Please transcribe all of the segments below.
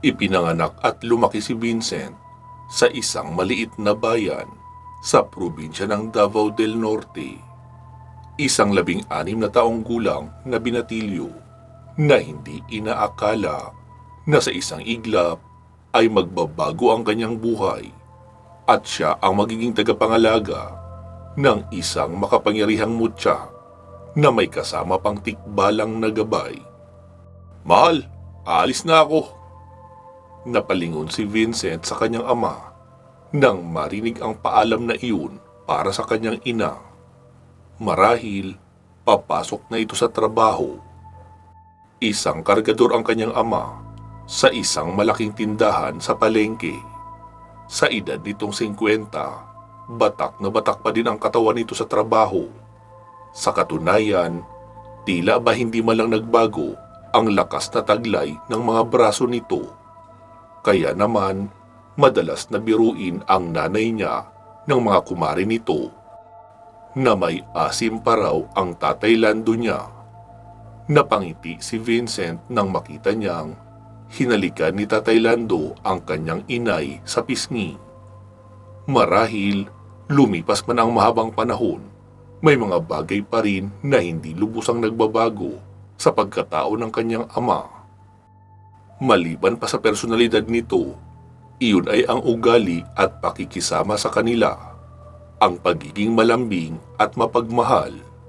Ipinanganak at lumaki si Vincent sa isang maliit na bayan sa probinsya ng Davao del Norte. Isang 16 na taong gulang na binatilyo na hindi inaakala na sa isang iglap ay magbabago ang kanyang buhay at siya ang magiging tagapangalaga ng isang makapangyarihang mutya na may kasama pang tikbalang na gabay. "Mahal, aalis na ako." Napalingon si Vincent sa kanyang ama nang marinig ang paalam na iyon para sa kanyang ina. Marahil, papasok na ito sa trabaho. Isang kargador ang kanyang ama sa isang malaking tindahan sa palengke. Sa edad nitong 50, batak na batak pa din ang katawan nito sa trabaho. Sa katunayan, tila ba hindi man lang nagbago ang lakas na taglay ng mga braso nito. Kaya naman, madalas na biruin ang nanay niya ng mga kumari nito na may asim pa raw ang tatay Lando niya. Napangiti si Vincent nang makita niyang hinalikan ni tatay Lando ang kanyang inay sa pisngi. Marahil, lumipas man ang mahabang panahon, may mga bagay pa rin na hindi lubusang nagbabago sa pagkatao ng kanyang ama. Maliban pa sa personalidad nito, iyon ay ang ugali at pakikisama sa kanila, ang pagiging malambing at mapagmahal.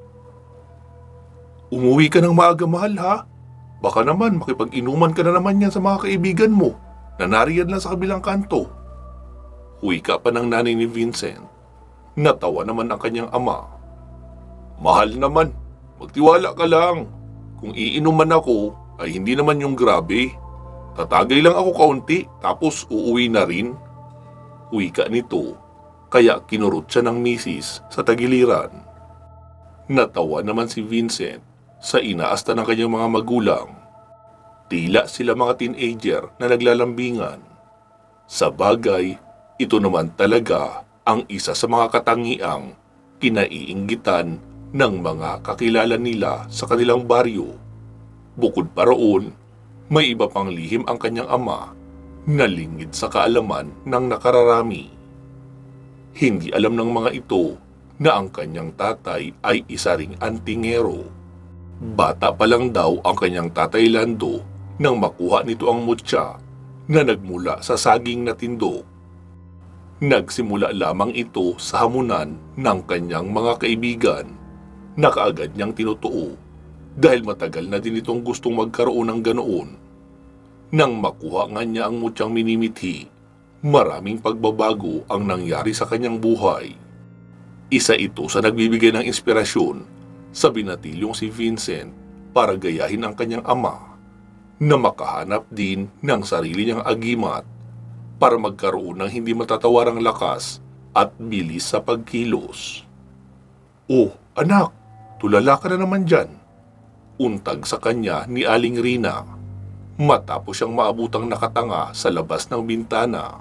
"Umuwi ka ng maaga, mahal, ha? Baka naman makipag-inuman ka na naman yan sa mga kaibigan mo na nariyan lang sa kabilang kanto." Huwika pa ng nanay ni Vincent. Natawa naman ang kanyang ama. "Mahal naman, magtiwala ka lang. Kung iinuman ako ay hindi naman yung grabe. Tatagay lang ako kaunti tapos uuwi na rin." Huwika nito, kaya kinurot siya ng misis sa tagiliran. Natawa naman si Vincent sa inaasta ng kanyang mga magulang. Tila sila mga teenager na naglalambingan. Sa bagay, ito naman talaga ang isa sa mga katangiang kinaiinggitan ng mga kakilala nila sa kanilang baryo. Bukod pa roon, may iba pang lihim ang kanyang ama na lingid sa kaalaman ng nakararami. Hindi alam ng mga ito na ang kanyang tatay ay isa ring antingero. Bata pa lang daw ang kanyang tatay Lando nang makuha nito ang mutya na nagmula sa saging na tindok. Nagsimula lamang ito sa hamunan ng kanyang mga kaibigan na kaagad niyang tinutuo dahil matagal na din itong gustong magkaroon ng ganoon. Nang makuha nga niya ang mutyang minimithi, maraming pagbabago ang nangyari sa kanyang buhay. Isa ito sa nagbibigay ng inspirasyon sa binatilyong si Vincent para gayahin ang kanyang ama na makahanap din ng sarili niyang agimat para magkaroon ng hindi matatawarang lakas at bilis sa pagkilos. "Oh, anak, tulala ka na naman dyan," untag sa kanya ni Aling Rina matapos siyang maabutang nakatanga sa labas ng bintana.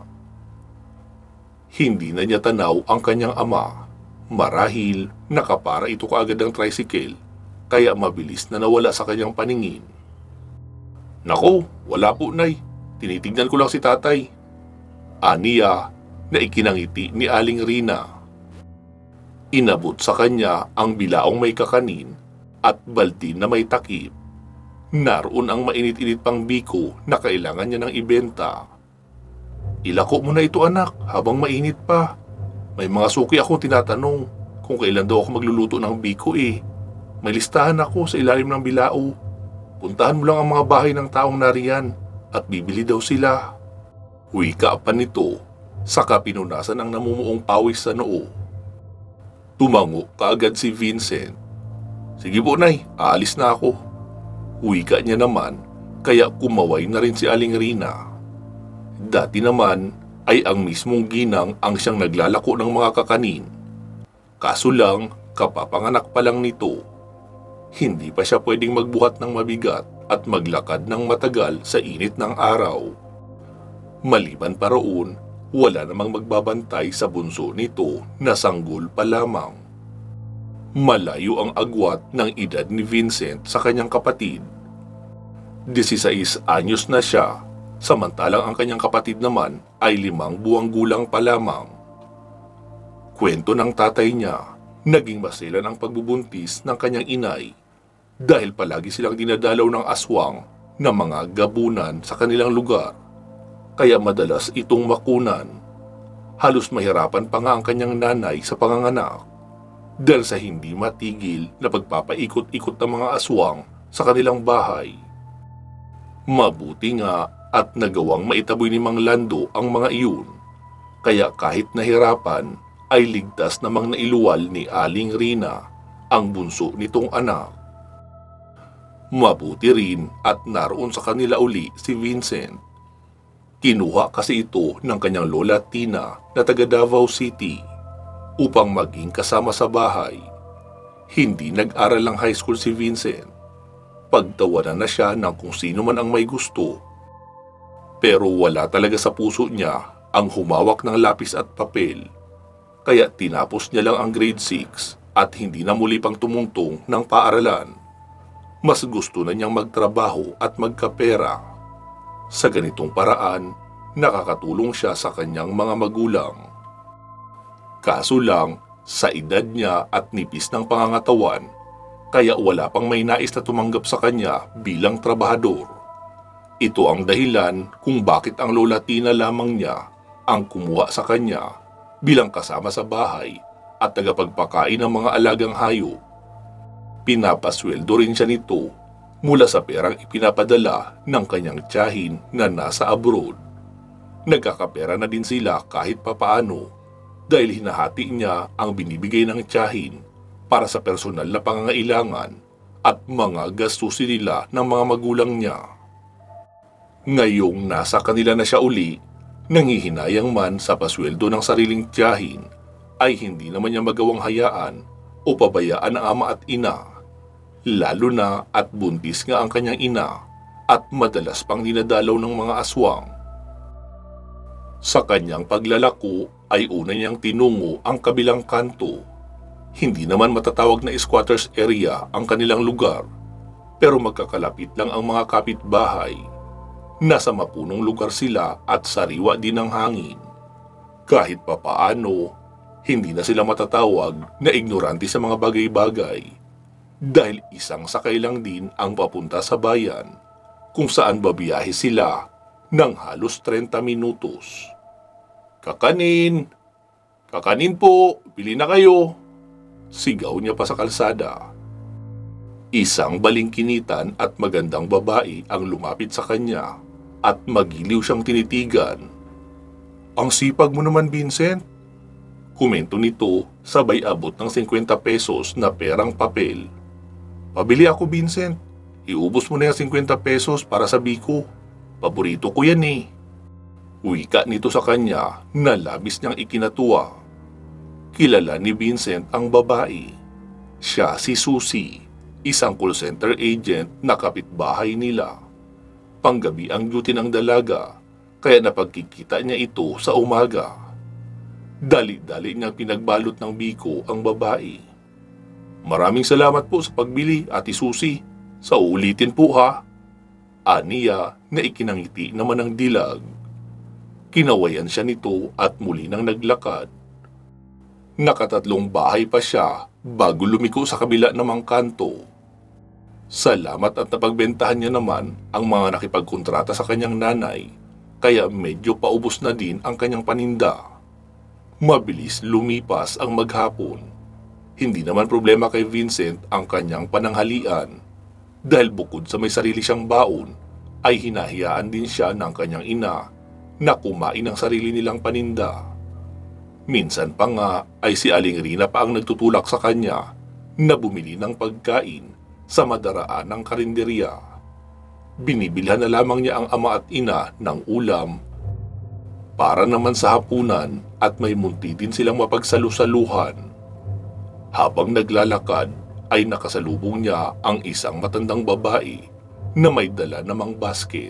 Hindi na niya tanaw ang kanyang ama. Marahil nakapara ito kaagad ng tricycle kaya mabilis na nawala sa kanyang paningin. "Nako, wala po, nay. Tinitignan ko lang si tatay." Aniya na ikinangiti ni Aling Rina. Inabot sa kanya ang bilaong may kakanin at balde na may takip. Naroon ang mainit-init pang biko na kailangan niya ng ibenta. "Ilako mo na ito, anak, habang mainit pa. May mga suki akong tinatanong kung kailan daw ako magluluto ng biko eh. May listahan ako sa ilalim ng bilao. Puntahan mo lang ang mga bahay ng taong nariyan at bibili daw sila." Wika pa nito, saka pinunasan ang namumuong pawis sa noo. Tumango kaagad si Vincent. "Sige po, nay, aalis na ako." Wika niya naman, kaya kumaway na rin si Aling Rina. Dati naman ay ang mismong ginang ang siyang naglalako ng mga kakanin. Kaso lang, kapapanganak pa lang nito. Hindi pa siya pwedeng magbuhat ng mabigat at maglakad ng matagal sa init ng araw. Maliban pa roon, wala namang magbabantay sa bunso nito na sanggol pa lamang. Malayo ang agwat ng edad ni Vincent sa kanyang kapatid. 16 anyos na siya, samantalang ang kanyang kapatid naman ay 5 buwang gulang pa lamang. Kwento ng tatay niya, naging maselan ang pagbubuntis ng kanyang inay dahil palagi silang dinadalaw ng aswang na mga gabunan sa kanilang lugar, kaya madalas itong makunan. Halos mahirapan pa nga ang kanyang nanay sa panganganak dahil sa hindi matigil na pagpapaikot-ikot ng mga aswang sa kanilang bahay. Mabuti nga at nagawang maitaboy ni Mang Lando ang mga iyon, kaya kahit nahirapan ay ligtas namang nailuwal ni Aling Rina, ang bunso nitong anak. Mabuti rin at naroon sa kanila uli si Vincent. Kinuha kasi ito ng kanyang lola Tina na taga Davao City upang maging kasama sa bahay. Hindi nag-aral ng high school si Vincent. Pagtawanan na siya ng kung sino man ang may gusto. Pero wala talaga sa puso niya ang humawak ng lapis at papel. Kaya tinapos niya lang ang grade 6 at hindi na muli pang tumungtong ng paaralan. Mas gusto na niyang magtrabaho at magkapera. Sa ganitong paraan, nakakatulong siya sa kanyang mga magulang. Kaso lang, sa edad niya at nipis ng pangangatawan, kaya wala pang may nais na tumanggap sa kanya bilang trabahador. Ito ang dahilan kung bakit ang lola Tina lamang niya ang kumuha sa kanya bilang kasama sa bahay at tagapagpakain ng mga alagang hayop. Pinapasweldo rin siya nito mula sa perang ipinapadala ng kanyang tiyahin na nasa abroad. Nagkakapera na din sila kahit papaano dahil hinahati niya ang binibigay ng tiyahin para sa personal na pangangailangan at mga gastusin nila ng mga magulang niya. Ngayong nasa kanila na siya uli, nanghihinayang man sa pasweldo ng sariling tiyahin, ay hindi naman niya magawang hayaan o pabayaan ang ama at ina. Lalo na at buntis nga ang kanyang ina at madalas pang dinadalaw ng mga aswang. Sa kanyang paglalako ay una niyang tinungo ang kabilang kanto. Hindi naman matatawag na squatters area ang kanilang lugar, pero magkakalapit lang ang mga kapitbahay. Nasa mapunong lugar sila at sariwa din ng hangin. Kahit papaano, hindi na sila matatawag na ignorante sa mga bagay-bagay dahil isang sakay lang din ang papunta sa bayan kung saan babiyahe sila ng halos 30 minutos. "Kakanin! Kakanin po! Pili na kayo!" Sigaw niya pa sa kalsada. Isang balingkinitan at magandang babae ang lumapit sa kanya at magiliw siyang tinitigan. "Ang sipag mo naman, Vincent," komento nito sabay abot ng 50 pesos na perang papel. "Pabili ako, Vincent. Iubos mo na yung 50 pesos para sa biko. Paborito ko yan eh." Wika nito sa kanya na labis niyang ikinatuwa. Kilala ni Vincent ang babae. Siya si Susie, isang call center agent na kapitbahay nila. Panggabi ang duty ng dalaga, kaya napagkikita niya ito sa umaga. Dali-dali niyang pinagbalot ng biko ang babae. "Maraming salamat po sa pagbili, Ate Susie. Sa uulitin po ha." Aniya na ikinangiti naman ang dilag. Kinawayan siya nito at muli nang naglakad. Nakatatlong bahay pa siya bago lumiko sa kabila namang kanto. Salamat at napagbentahan niya naman ang mga nakipagkontrata sa kanyang nanay, kaya medyo paubos na din ang kanyang paninda. Mabilis lumipas ang maghapon. Hindi naman problema kay Vincent ang kanyang pananghalian dahil bukod sa may sarili siyang baon, ay hinahayaan din siya ng kanyang ina na kumain ng sarili nilang paninda. Minsan pa nga ay si Aling Rina pa ang nagtutulak sa kanya na bumili ng pagkain sa madaraan ng karinderya. Binibilhan na lamang niya ang ama at ina ng ulam para naman sa hapunan at may munti din silang mapagsalusaluhan. Habang naglalakad ay nakasalubong niya ang isang matandang babae na may dala namang basket.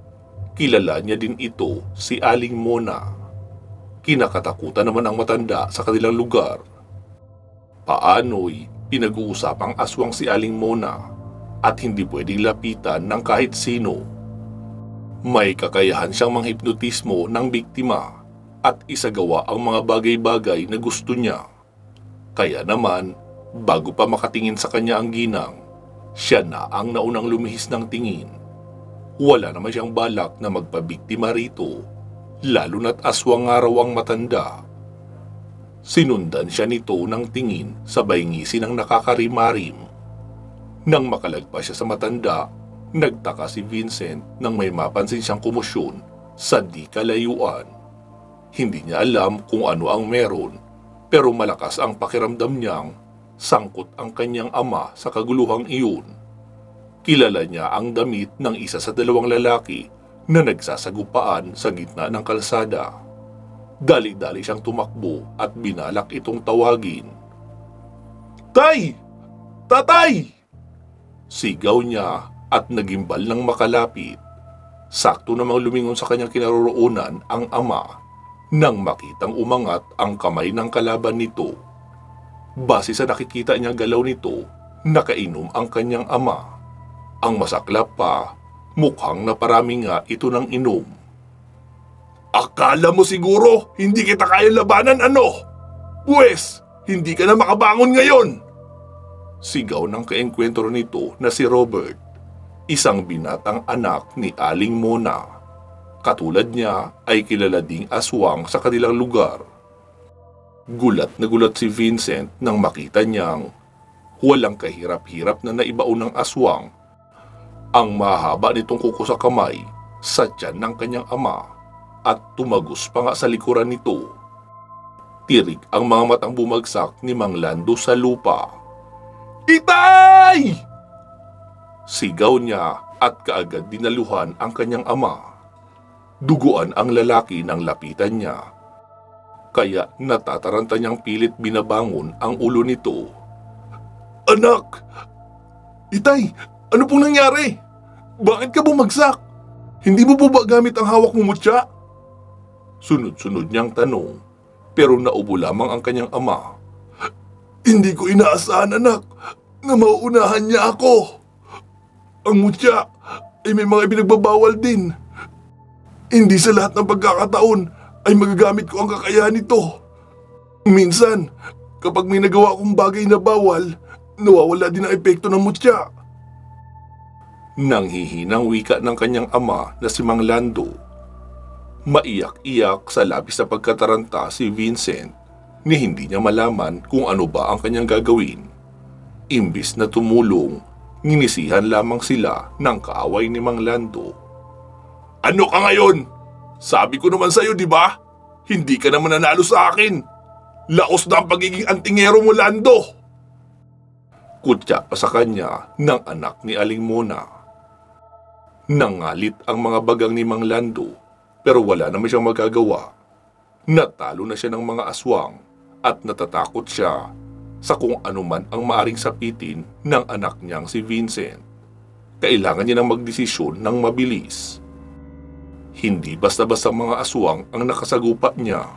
Kilala niya din ito si Aling Mona. Kinakatakutan naman ang matanda sa kanilang lugar. Paano'y pinag-uusapang aswang si Aling Mona at hindi pwedeng lapitan ng kahit sino. May kakayahan siyang manghipnotismo ng biktima at isagawa ang mga bagay-bagay na gusto niya. Kaya naman, bago pa makatingin sa kanya ang ginang, siya na ang naunang lumihis ng tingin. Wala naman siyang balak na magpabiktima rito, lalo na't aswang nga raw ang matanda. Sinundan siya nito ng tingin sabay ngisi ng nakakarimarim. Nang makalagpas siya sa matanda, nagtaka si Vincent nang may mapansin siyang komosyon sa di kalayuan. Hindi niya alam kung ano ang meron, pero malakas ang pakiramdam niyang sangkot ang kanyang ama sa kaguluhang iyon. Kilala niya ang damit ng isa sa dalawang lalaki na nagsasagupaan sa gitna ng kalsada. Dali-dali siyang tumakbo at binalak itong tawagin. "Tay! Tatay!" Sigaw niya at nagimbal ng makalapit. Sakto namang lumingon sa kanyang kinaroroonan ang ama nang makitang umangat ang kamay ng kalaban nito. Base sa nakikita niya galaw nito, nakainom ang kanyang ama. Ang masaklap pa, mukhang naparami nga ito ng inom. "Akala mo siguro hindi kita kaya labanan, ano? Pwes, hindi ka na makabangon ngayon!" Sigaw ng kaengkwentro nito na si Robert, isang binatang anak ni Aling Mona. Katulad niya ay kilala ding aswang sa kanilang lugar. Gulat na gulat si Vincent nang makita niyang walang kahirap-hirap na naibaon ng aswang ang mahaba nitong kuko sa kamay sa tiyan ng kanyang ama at tumagos pa nga sa likuran nito. Tirik ang mga matang bumagsak ni Mang Lando sa lupa. "Itay!" Sigaw niya at kaagad dinaluhan ang kanyang ama. Duguan ang lalaki nang lapitan niya. Kaya natataranta niyang pilit binabangon ang ulo nito. "Anak! Itay, ano pong nangyari? Bakit ka bumagsak? Hindi mo po ba gamit ang hawak mo mutya?" Sunod-sunod niyang tanong, pero naubo lamang ang kanyang ama. "Hindi ko inaasahan, anak, na mauunahan niya ako. Ang mutya ay may mga ipinagbabawal din. Hindi sa lahat ng pagkakataon ay magagamit ko ang kakayahan nito. Minsan, kapag may nagawa akong bagay na bawal, nawawala din ang epekto ng mutya." Nanghihinang wika ng kanyang ama na si Mang Lando. Maiyak-iyak sa labis na pagkataranta si Vincent ni hindi niya malaman kung ano ba ang kanyang gagawin. Imbis na tumulong, nginisihan lamang sila ng kaaway ni Mang Lando. "Ano ka ngayon? Sabi ko naman sa'yo, di ba? Hindi ka naman nanalo sa akin. Laos na ang pagiging antingero mo, Lando!" Kutya pa sa kanya ng anak ni Aling Mona. Nangalit ang mga bagang ni Mang Lando, pero wala naman siyang magagawa. Natalo na siya ng mga aswang at natatakot siya sa kung anuman ang maaring sapitin ng anak niyang si Vincent. Kailangan niya ng magdesisyon ng mabilis. Hindi basta-basta mga aswang ang nakasagupa niya.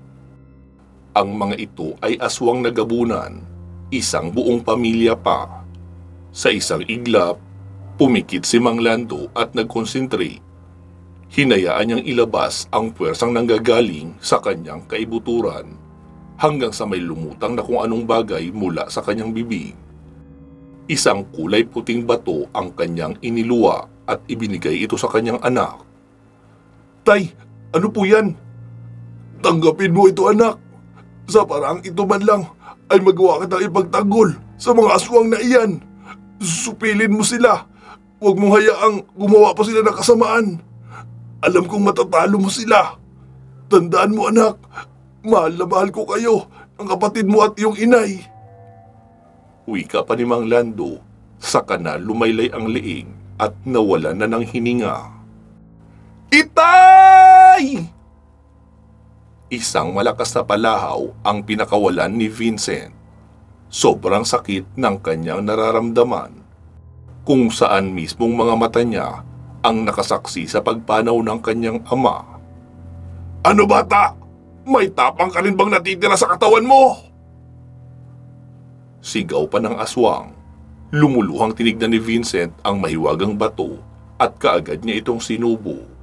Ang mga ito ay aswang na gabunan, isang buong pamilya pa. Sa isang iglap, pumikit si Mang Lando at nagkonsentrate. Hinayaan niyang ilabas ang puwersang nanggagaling sa kanyang kaibuturan hanggang sa may lumutang na kung anong bagay mula sa kanyang bibig. Isang kulay puting bato ang kanyang iniluwa at ibinigay ito sa kanyang anak. "Tay, ano po yan?" "Tanggapin mo ito, anak. Sa paraang ito man lang ay magawa kitang ipagtanggol sa mga aswang na iyan. Supilin mo sila. Huwag mong hayaang gumawa pa sila ng kasamaan. Alam kong matatalo mo sila. Tandaan mo, anak, mahal na mahal ko kayo, ang kapatid mo at iyong inay." Wika pa ni Mang Lando, saka na lumaylay ang liig at nawala na ng hininga. "Itay!" Isang malakas na palahaw ang pinakawalan ni Vincent. Sobrang sakit ng kanyang nararamdaman, kung saan mismong mga mata niya ang nakasaksi sa pagpanaw ng kanyang ama. "Ano bata? May tapang ka rin bang natitira sa katawan mo?" Sigaw pa ng aswang. Lumuluhang tinignan ni Vincent ang mahiwagang bato at kaagad niya itong sinubo.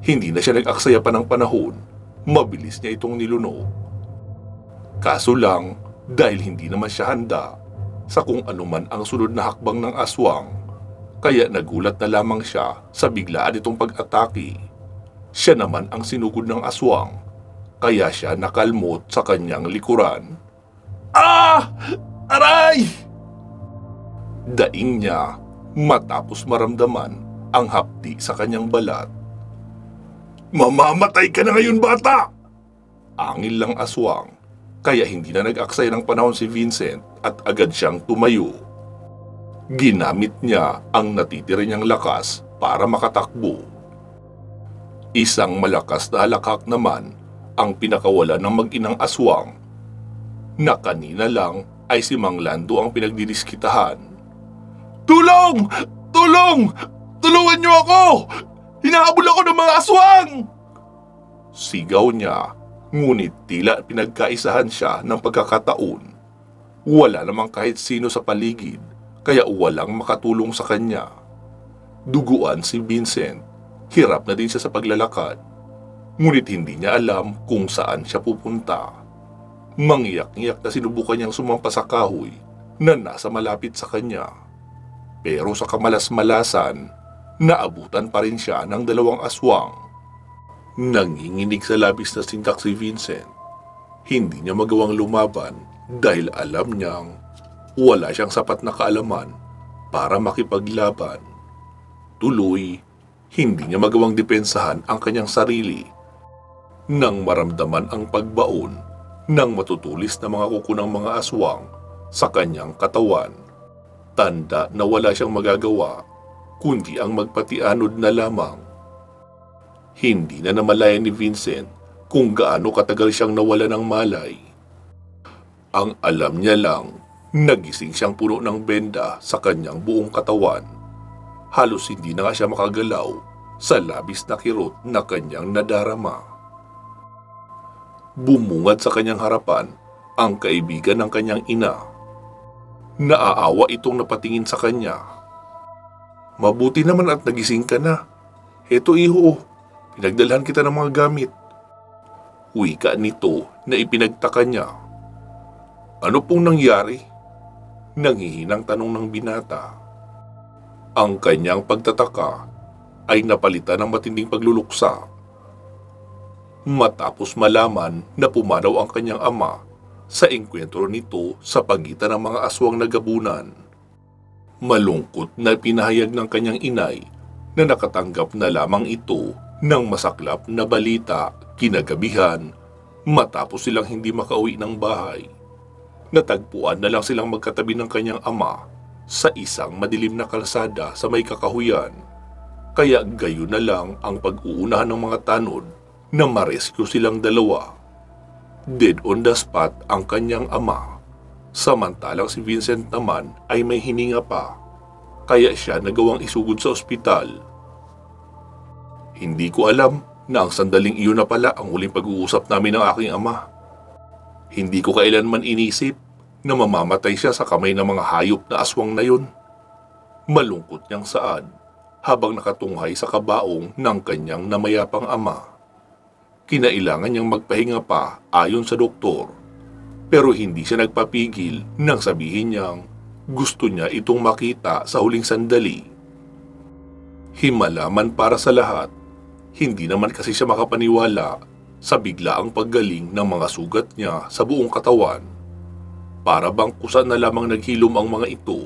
Hindi na siya nag-aksaya pa ng panahon, mabilis niya itong nilunok. Kaso lang, dahil hindi naman siya handa sa kung anuman ang sunod na hakbang ng aswang, kaya nagulat na lamang siya sa biglaan itong pag-atake. Siya naman ang sinugod ng aswang, kaya siya nakalmot sa kanyang likuran. Ah! Aray! Daing niya matapos maramdaman ang hapdi sa kanyang balat. Mamamatay ka na ngayon, bata! Angil lang aswang, kaya hindi na nag-aksaya ng panahon si Vincent at agad siyang tumayo. Ginamit niya ang natitira niyang lakas para makatakbo. Isang malakas na halakak naman ang pinakawala ng mag-inang aswang, na kanina lang ay si Mang Lando ang pinagdidiskitahan. Tulong! Tulong! Tulungan niyo ako! Hinahabol ako ng mga aswang! Sigaw niya, ngunit tila pinagkaisahan siya ng pagkakataon. Wala namang kahit sino sa paligid, kaya walang makatulong sa kanya. Duguan si Vincent, hirap na din siya sa paglalakad, ngunit hindi niya alam kung saan siya pupunta. Mangiyak-ngiyak na sinubukan niyang sumampa sa kahoy na nasa malapit sa kanya. Pero sa kamalas-malasan, naabutan pa rin siya ng dalawang aswang. Nanginginig sa labis na sindak si Vincent. Hindi niya magawang lumaban dahil alam niyang wala siyang sapat na kaalaman para makipaglaban. Tuloy, hindi niya magawang depensahan ang kanyang sarili. Nang maramdaman ang pagbaon ng matutulis na mga kuko ng mga aswang sa kanyang katawan, tanda na wala siyang magagawa kundi ang magpatianod na lamang. Hindi na namalayan ni Vincent kung gaano katagal siyang nawala ng malay. Ang alam niya lang, nagising siyang puno ng benda sa kanyang buong katawan. Halos hindi na nga siya makagalaw sa labis na kirot na kanyang nadarama. Bumungad sa kanyang harapan ang kaibigan ng kanyang ina. Naaawa itong napatingin sa kanya. Mabuti naman at nagising ka na. Heto iho, pinagdalhan kita ng mga gamit. Wika nito na ipinagtaka niya. Ano pong nangyari? Nanghihinang tanong ng binata. Ang kanyang pagtataka ay napalitan ng matinding pagluluksa. Matapos malaman na pumanaw ang kanyang ama sa engkwentro nito sa pagitan ng mga aswang na gabunan. Malungkot na pinahayag ng kanyang inay na nakatanggap na lamang ito ng masaklap na balita kinagabihan matapos silang hindi makauwi ng bahay. Natagpuan na lang silang magkatabi ng kanyang ama sa isang madilim na kalsada sa may kakahuyan. Kaya gayon na lang ang pag-uunahan ng mga tanod na marescue silang dalawa. Dead on the spot ang kanyang ama, samantalang si Vincent naman ay may hininga pa, kaya siya nagawang isugod sa ospital. Hindi ko alam na ang sandaling iyon na pala ang huling pag-uusap namin ng aking ama. Hindi ko kailanman inisip na mamamatay siya sa kamay ng mga hayop na aswang na yun. Malungkot niyang saad habang nakatunghay sa kabaong ng kanyang namayapang ama. Kinailangan niyang magpahinga pa ayon sa doktor, pero hindi siya nagpapigil nang sabihin niyang gusto niya itong makita sa huling sandali. Himalaman para sa lahat, hindi naman kasi siya makapaniwala sa biglaang paggaling ng mga sugat niya sa buong katawan. Para bang kusa na lamang naghilom ang mga ito.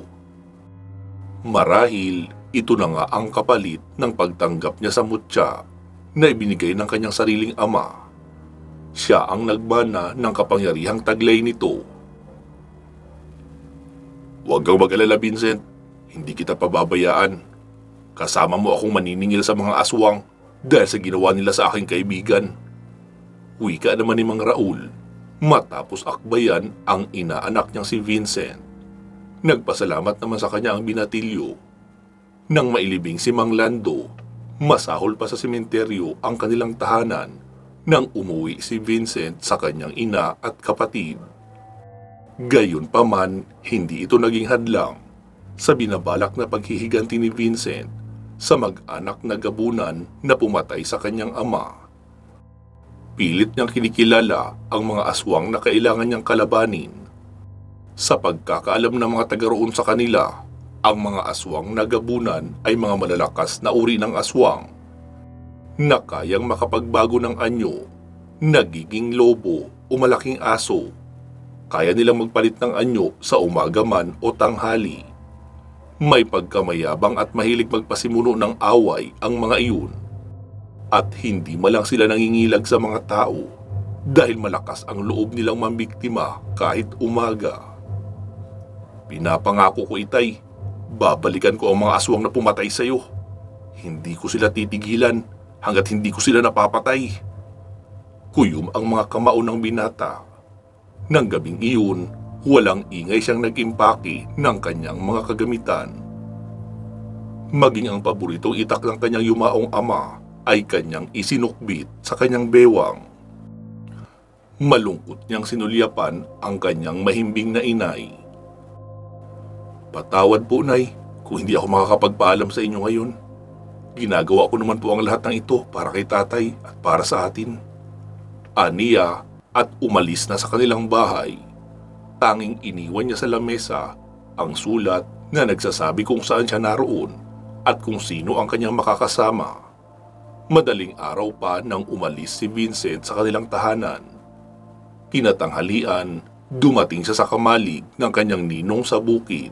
Marahil ito na nga ang kapalit ng pagtanggap niya sa mutya na ibinigay ng kanyang sariling ama. Siya ang nagbana ng kapangyarihang taglay nito. Huwag kang mag-alala, Vincent. Hindi kita pababayaan. Kasama mo akong maniningil sa mga aswang dahil sa ginawa nila sa aking kaibigan. Wika naman ni Mang Raul matapos akbayan ang inaanak niyang si Vincent. Nagpasalamat naman sa kanya ang binatilyo. Nang mailibing si Mang Lando, masahol pa sa sementeryo ang kanilang tahanan nang umuwi si Vincent sa kanyang ina at kapatid. Gayunpaman, hindi ito naging hadlang sa binabalak na paghihiganti ni Vincent sa mag-anak na gabunan na pumatay sa kanyang ama. Pilit niyang kinikilala ang mga aswang na kailangan niyang kalabanin. Sa pagkakaalam ng mga taga roon sa kanila, ang mga aswang na gabunan ay mga malalakas na uri ng aswang na kayang makapagbago ng anyo, nagiging lobo o malaking aso. Kaya nilang magpalit ng anyo sa umaga man o tanghali. May pagkamayabang at mahilig magpasimuno ng away ang mga iyon. At hindi malang sila nangingilag sa mga tao dahil malakas ang loob nilang mambiktima kahit umaga. Pinapangako ko, Itay, babalikan ko ang mga aswang na pumatay sa iyo. Hindi ko sila titigilan hanggat hindi ko sila napapatay. Kuyom ang mga kamao ng binata. Nang gabing iyon, walang ingay siyang nag-impake ng kanyang mga kagamitan. Maging ang paboritong itak ng kanyang yumaong ama ay kanyang isinukbit sa kanyang bewang. Malungkot niyang sinulyapan ang kanyang mahimbing na inay. Patawad po, Nay, kung hindi ako makakapagpaalam sa inyo ngayon. Ginagawa ko naman po ang lahat ng ito para kay tatay at para sa atin. Aniya at umalis na sa kanilang bahay. Tanging iniwan niya sa lamesa ang sulat na nagsasabi kung saan siya naroon at kung sino ang kanyang makakasama. Madaling araw pa nang umalis si Vincent sa kanilang tahanan. Kinatanghalian, dumating siya sa kamalig ng kanyang ninong sa bukid.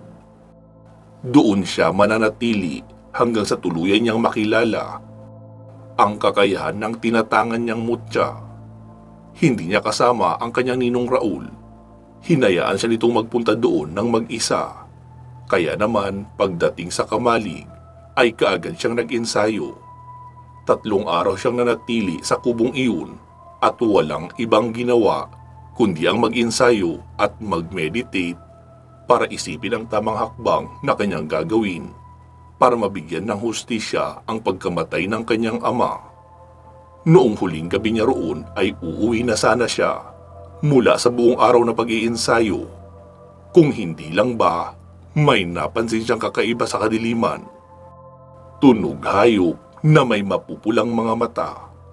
Doon siya mananatili hanggang sa tuluyan niyang makilala ang kakayahan ng tinatangan niyang mutya. Hindi niya kasama ang kanyang ninong Raul. Hinayaan siya nitong magpunta doon ng mag-isa. Kaya naman pagdating sa kamalig ay kaagad siyang nag-ensayo. 3 araw siyang nanatili sa kubong iyon at walang ibang ginawa kundi ang mag-ensayo at mag-meditate para isipin ang tamang hakbang na kanyang gagawin para mabigyan ng hustisya ang pagkamatay ng kanyang ama. Noong huling gabi niya roon ay uuwi na sana siya mula sa buong araw na pag-iensayo. Kung hindi lang ba, may napansin siyang kakaiba sa kadiliman. Tunog hayop na may mapupulang mga mata.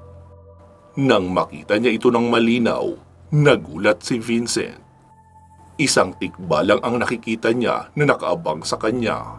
Nang makita niya ito ng malinaw, nagulat si Vincent. Isang tikbalang ang nakikita niya na nakaabang sa kanya.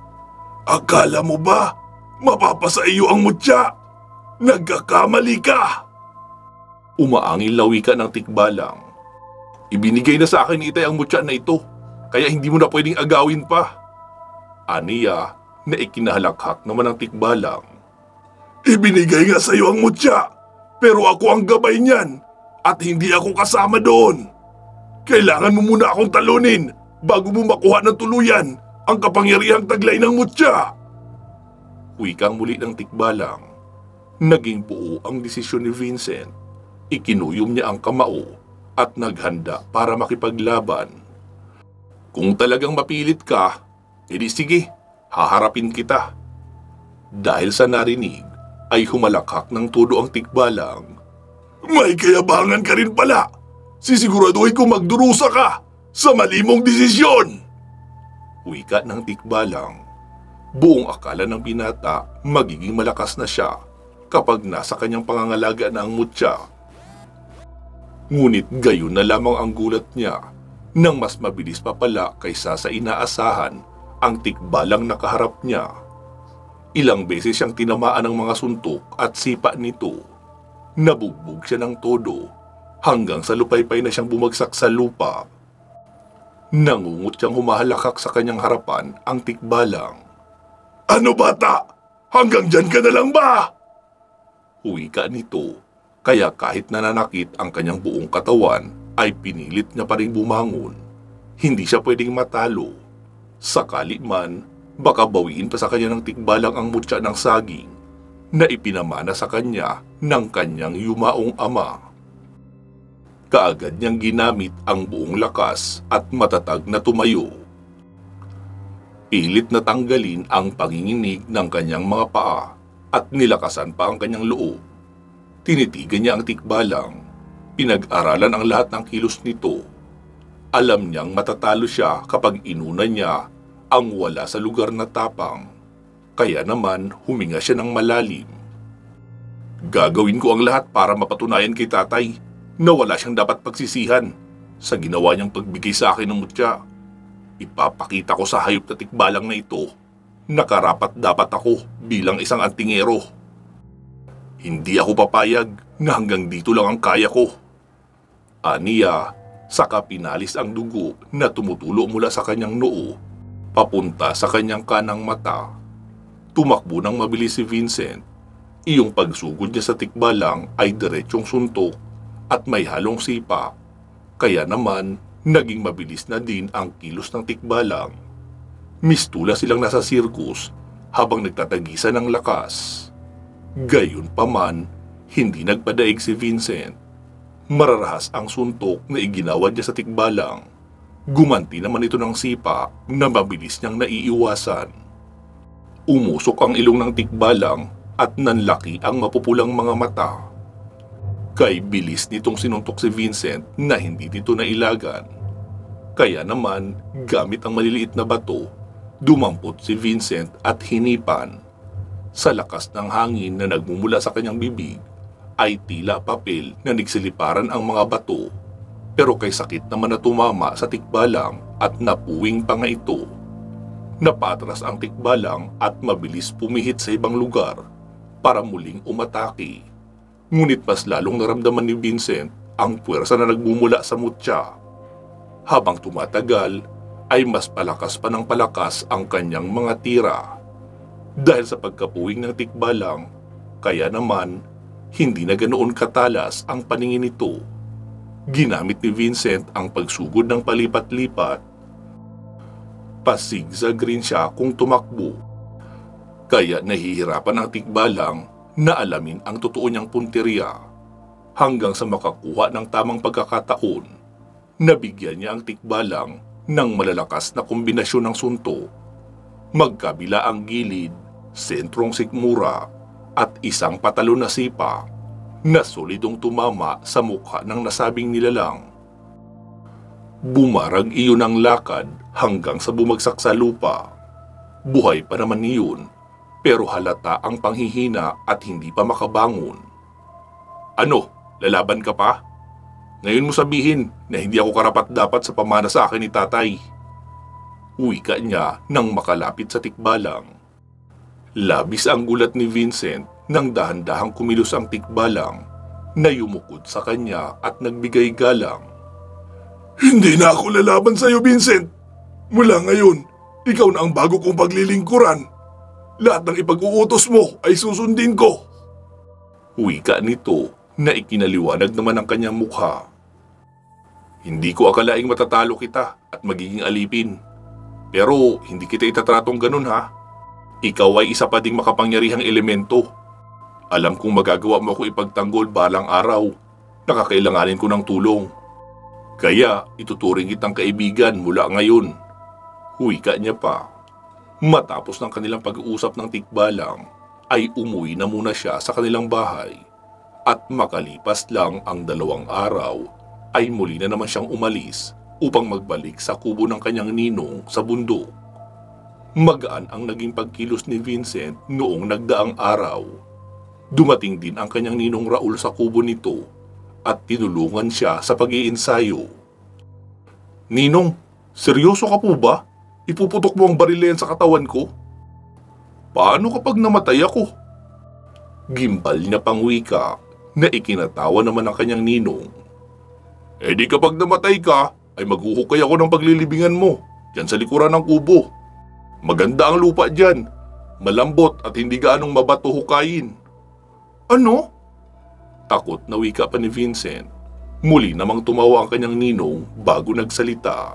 Akala mo ba mapapasa iyo ang mutya? Nagkakamali ka! Umaangil lawika ng tikbalang. Ibinigay na sa akin ni Itay ang mutya na ito, kaya hindi mo na pwedeng agawin pa. Aniya na ikinahalakhak naman ng tikbalang. Ibinigay nga sa iyo ang mutya, pero ako ang gabay niyan at hindi ako kasama doon. Kailangan mo muna akong talunin bago mo makuha ng tuluyan ang kapangyarihang taglay ng mutya. Wikang muli ng tikbalang. Naging buo ang desisyon ni Vincent. Ikinuyom niya ang kamao at naghanda para makipaglaban. Kung talagang mapilit ka, edi sige, haharapin kita. Dahil sa narinig, ay humalakhak ng todo ang tikbalang. May kayabangan ka rin pala! Sisiguraduhin kong magdurusa ka sa mali mong desisyon! Wika ng tikbalang. Buong akala ng binata magiging malakas na siya kapag nasa kanyang pangangalaga na ang mutya. Ngunit gayon na lamang ang gulat niya nang mas mabilis pa pala kaysa sa inaasahan ang tikbalang nakaharap niya. Ilang beses siyang tinamaan ng mga suntok at sipa nito. Nabugbog siya ng todo hanggang sa lupaypay na siyang bumagsak sa lupa. Nangungut siyang humahalakak sa kanyang harapan ang tikbalang. Ano bata? Hanggang dyan ka na lang ba? Wika nito, kaya kahit nananakit ang kanyang buong katawan ay pinilit niya pa rin bumangon. Hindi siya pwedeng matalo. Sakali man, baka bawiin pa sa kanya ng tikbalang ang mutya ng saging na ipinamana sa kanya ng kanyang yumaong ama. Kaagad niyang ginamit ang buong lakas at matatag na tumayo. Pilit na tanggalin ang panginginig ng kanyang mga paa at nilakasan pa ang kanyang loob. Tinitigan niya ang tikbalang. Pinag-aralan ang lahat ng kilos nito. Alam niyang matatalo siya kapag inuna niya ang wala sa lugar na tapang. Kaya naman huminga siya ng malalim. Gagawin ko ang lahat para mapatunayan kay tatay na wala siyang dapat pagsisihan sa ginawa niyang pagbigay sa akin ng mutya. Ipapakita ko sa hayop na tikbalang na ito na karapat dapat ako bilang isang antingero. Hindi ako papayag na hanggang dito lang ang kaya ko. Aniya, saka pinalis ang dugo na tumutulo mula sa kanyang noo papunta sa kanyang kanang mata. Tumakbo ng mabilis si Vincent. Iyong pagsugod niya sa tikbalang ay diretsyong suntok at may halong sipa. Kaya naman, naging mabilis na din ang kilos ng tikbalang. Mistula silang nasa sirkus habang nagtatagisan ng lakas. Gayunpaman, hindi nagpadaig si Vincent. Mararahas ang suntok na iginawa niya sa tikbalang. Gumanti naman ito ng sipa na mabilis niyang naiiwasan. Umusok ang ilong ng tikbalang at nanlaki ang mapupulang mga mata. Kay bilis nitong sinuntok si Vincent na hindi nito nailagan. Kaya naman, gamit ang maliliit na bato, dumampot si Vincent at hinipan. Sa lakas ng hangin na nagmumula sa kanyang bibig, ay tila papel na nagsiliparan ang mga bato. Pero kay sakit naman na tumama sa tikbalang at napuwing pa nga ito. Napatras ang tikbalang at mabilis pumihit sa ibang lugar para muling umatake. Ngunit mas lalong naramdaman ni Vincent ang puwersa na nagmumula sa mutya. Habang tumatagal, ay mas palakas pa ng palakas ang kanyang mga tira. Dahil sa pagkapuwing ng tikbalang, kaya naman hindi na ganoon katalas ang paningin nito. Ginamit ni Vincent ang pagsugod ng palipat-lipat. Pasigzag rin siya kung tumakbo. Kaya nahihirapan ang tikbalang na alamin ang totoo niyang punteriya hanggang sa makakuha ng tamang pagkakataon. Nabigyan niya ang tikbalang ng malalakas na kombinasyon ng sunto. Magkabila ang gilid, sentrong sikmura at isang patalon na sipa na solidong tumama sa mukha ng nasabing nilalang. Bumarag iyon ang lakad hanggang sa bumagsak sa lupa. Buhay pa naman iyon, pero halata ang panghihina at hindi pa makabangon. Ano, lalaban ka pa? Ngayon mo sabihin na hindi ako karapat-dapat sa pamana sa akin ni tatay. Wika niya nang makalapit sa tikbalang. Labis ang gulat ni Vincent nang dahan-dahang kumilos ang tikbalang na yumukod sa kanya at nagbigay galang. Hindi na ako lalaban sa iyo, Vincent. Mula ngayon, ikaw na ang bago kong paglilingkuran. Lahat ng ipag-uutos mo ay susundin ko. Wika nito na ikinaliwanag naman ang kanyang mukha. Hindi ko akalaing matatalo kita at magiging alipin. Pero hindi kita itatratong ganun ha. Ikaw ay isa pa ding makapangyarihang elemento. Alam kong magagawa mo ako ipagtanggol balang araw. Nakakailanganin ko ng tulong. Kaya ituturing kitang kaibigan mula ngayon. Wika niya pa. Matapos ng kanilang pag-uusap ng tikbalang, ay umuwi na muna siya sa kanilang bahay. At makalipas lang ang 2 araw, ay muli na naman siyang umalis upang magbalik sa kubo ng kanyang ninong sa bundok. Magaan ang naging pagkilos ni Vincent noong nagdaang araw. Dumating din ang kanyang ninong Raul sa kubo nito at tinulungan siya sa pag-iensayo. Ninong, seryoso ka po ba? Ipuputok mo ang barilen sa katawan ko? Paano kapag namatay ako? Gimbal niya pang wika na ikinatawa naman ang kanyang ninong. Eh di kapag namatay ka, ay maghuhukay ako ng paglilibingan mo, dyan sa likuran ng kubo. Maganda ang lupa dyan, malambot at hindi gaanong mabato hukayin. Ano? Takot na wika pa ni Vincent. Muli namang tumawa ang kanyang ninong bago nagsalita.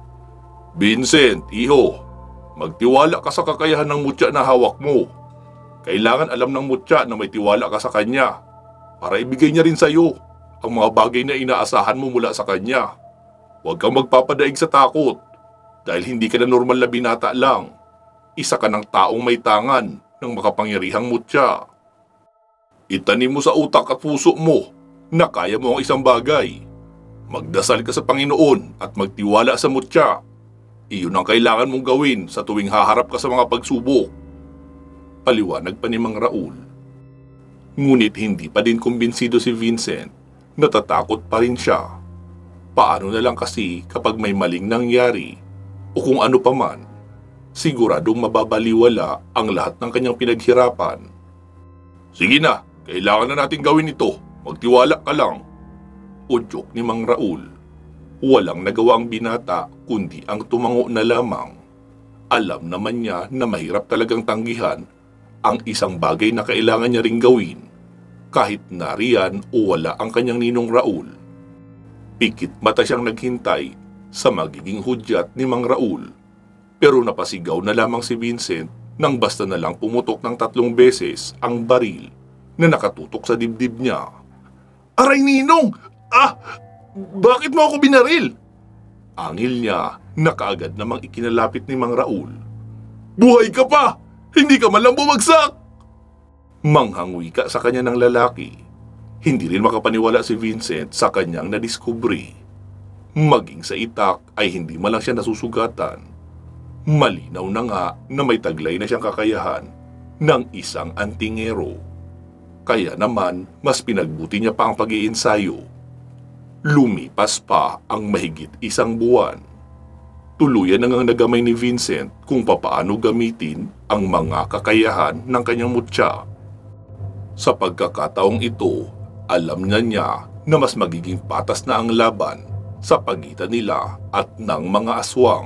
Vincent, iho, magtiwala ka sa kakayahan ng mutya na hawak mo. Kailangan alam ng mutya na may tiwala ka sa kanya para ibigay niya rin sa iyo ang mga bagay na inaasahan mo mula sa kanya. Huwag kang magpapadaig sa takot dahil hindi ka na normal na binata lang. Isa ka ng taong may tangan ng makapangyarihang mutya. Itanim mo sa utak at puso mo na kaya mo ang isang bagay. Magdasal ka sa Panginoon at magtiwala sa mutya. Iyon ang kailangan mong gawin sa tuwing haharap ka sa mga pagsubok. Paliwanag pa ni Mang Raul. Ngunit hindi pa din kumbinsido si Vincent. Natatakot pa rin siya. Paano na lang kasi kapag may maling nangyari o kung ano pa man, siguradong mababaliwala ang lahat ng kanyang pinaghirapan. Sige na, kailangan na natin gawin ito. Magtiwala ka lang. Udyok ni Mang Raul. Walang nagawa ang binata kundi ang tumango na lamang. Alam naman niya na mahirap talagang tanggihan ang isang bagay na kailangan niya ring gawin kahit nariyan o wala ang kanyang ninong Raul. Pikit mata siyang naghintay sa magiging hudyat ni Mang Raul. Pero napasigaw na lamang si Vincent nang basta na lang pumutok ng 3 beses ang baril na nakatutok sa dibdib niya. Aray ninong! Bakit mo ako binaril? Angil niya na kaagad namang ikinalapit ni Mang Raul. Buhay ka pa! Hindi ka man lang bumagsak! Manghanguy ka sa kanya ng lalaki. Hindi rin makapaniwala si Vincent sa kanyang nadiskubre. Maging sa itak ay hindi man lang siya nasusugatan. Malinaw na nga na may taglay na siyang kakayahan ng isang antingero. Kaya naman mas pinagbuti niya pa ang pag-iensayo. Lumipas pa ang mahigit 1 buwan. Tuluyan na ngang nagamay ni Vincent kung papaano gamitin ang mga kakayahan ng kanyang mutya. Sa pagkakataong ito, alam niya na mas magiging patas na ang laban sa pagitan nila at ng mga aswang.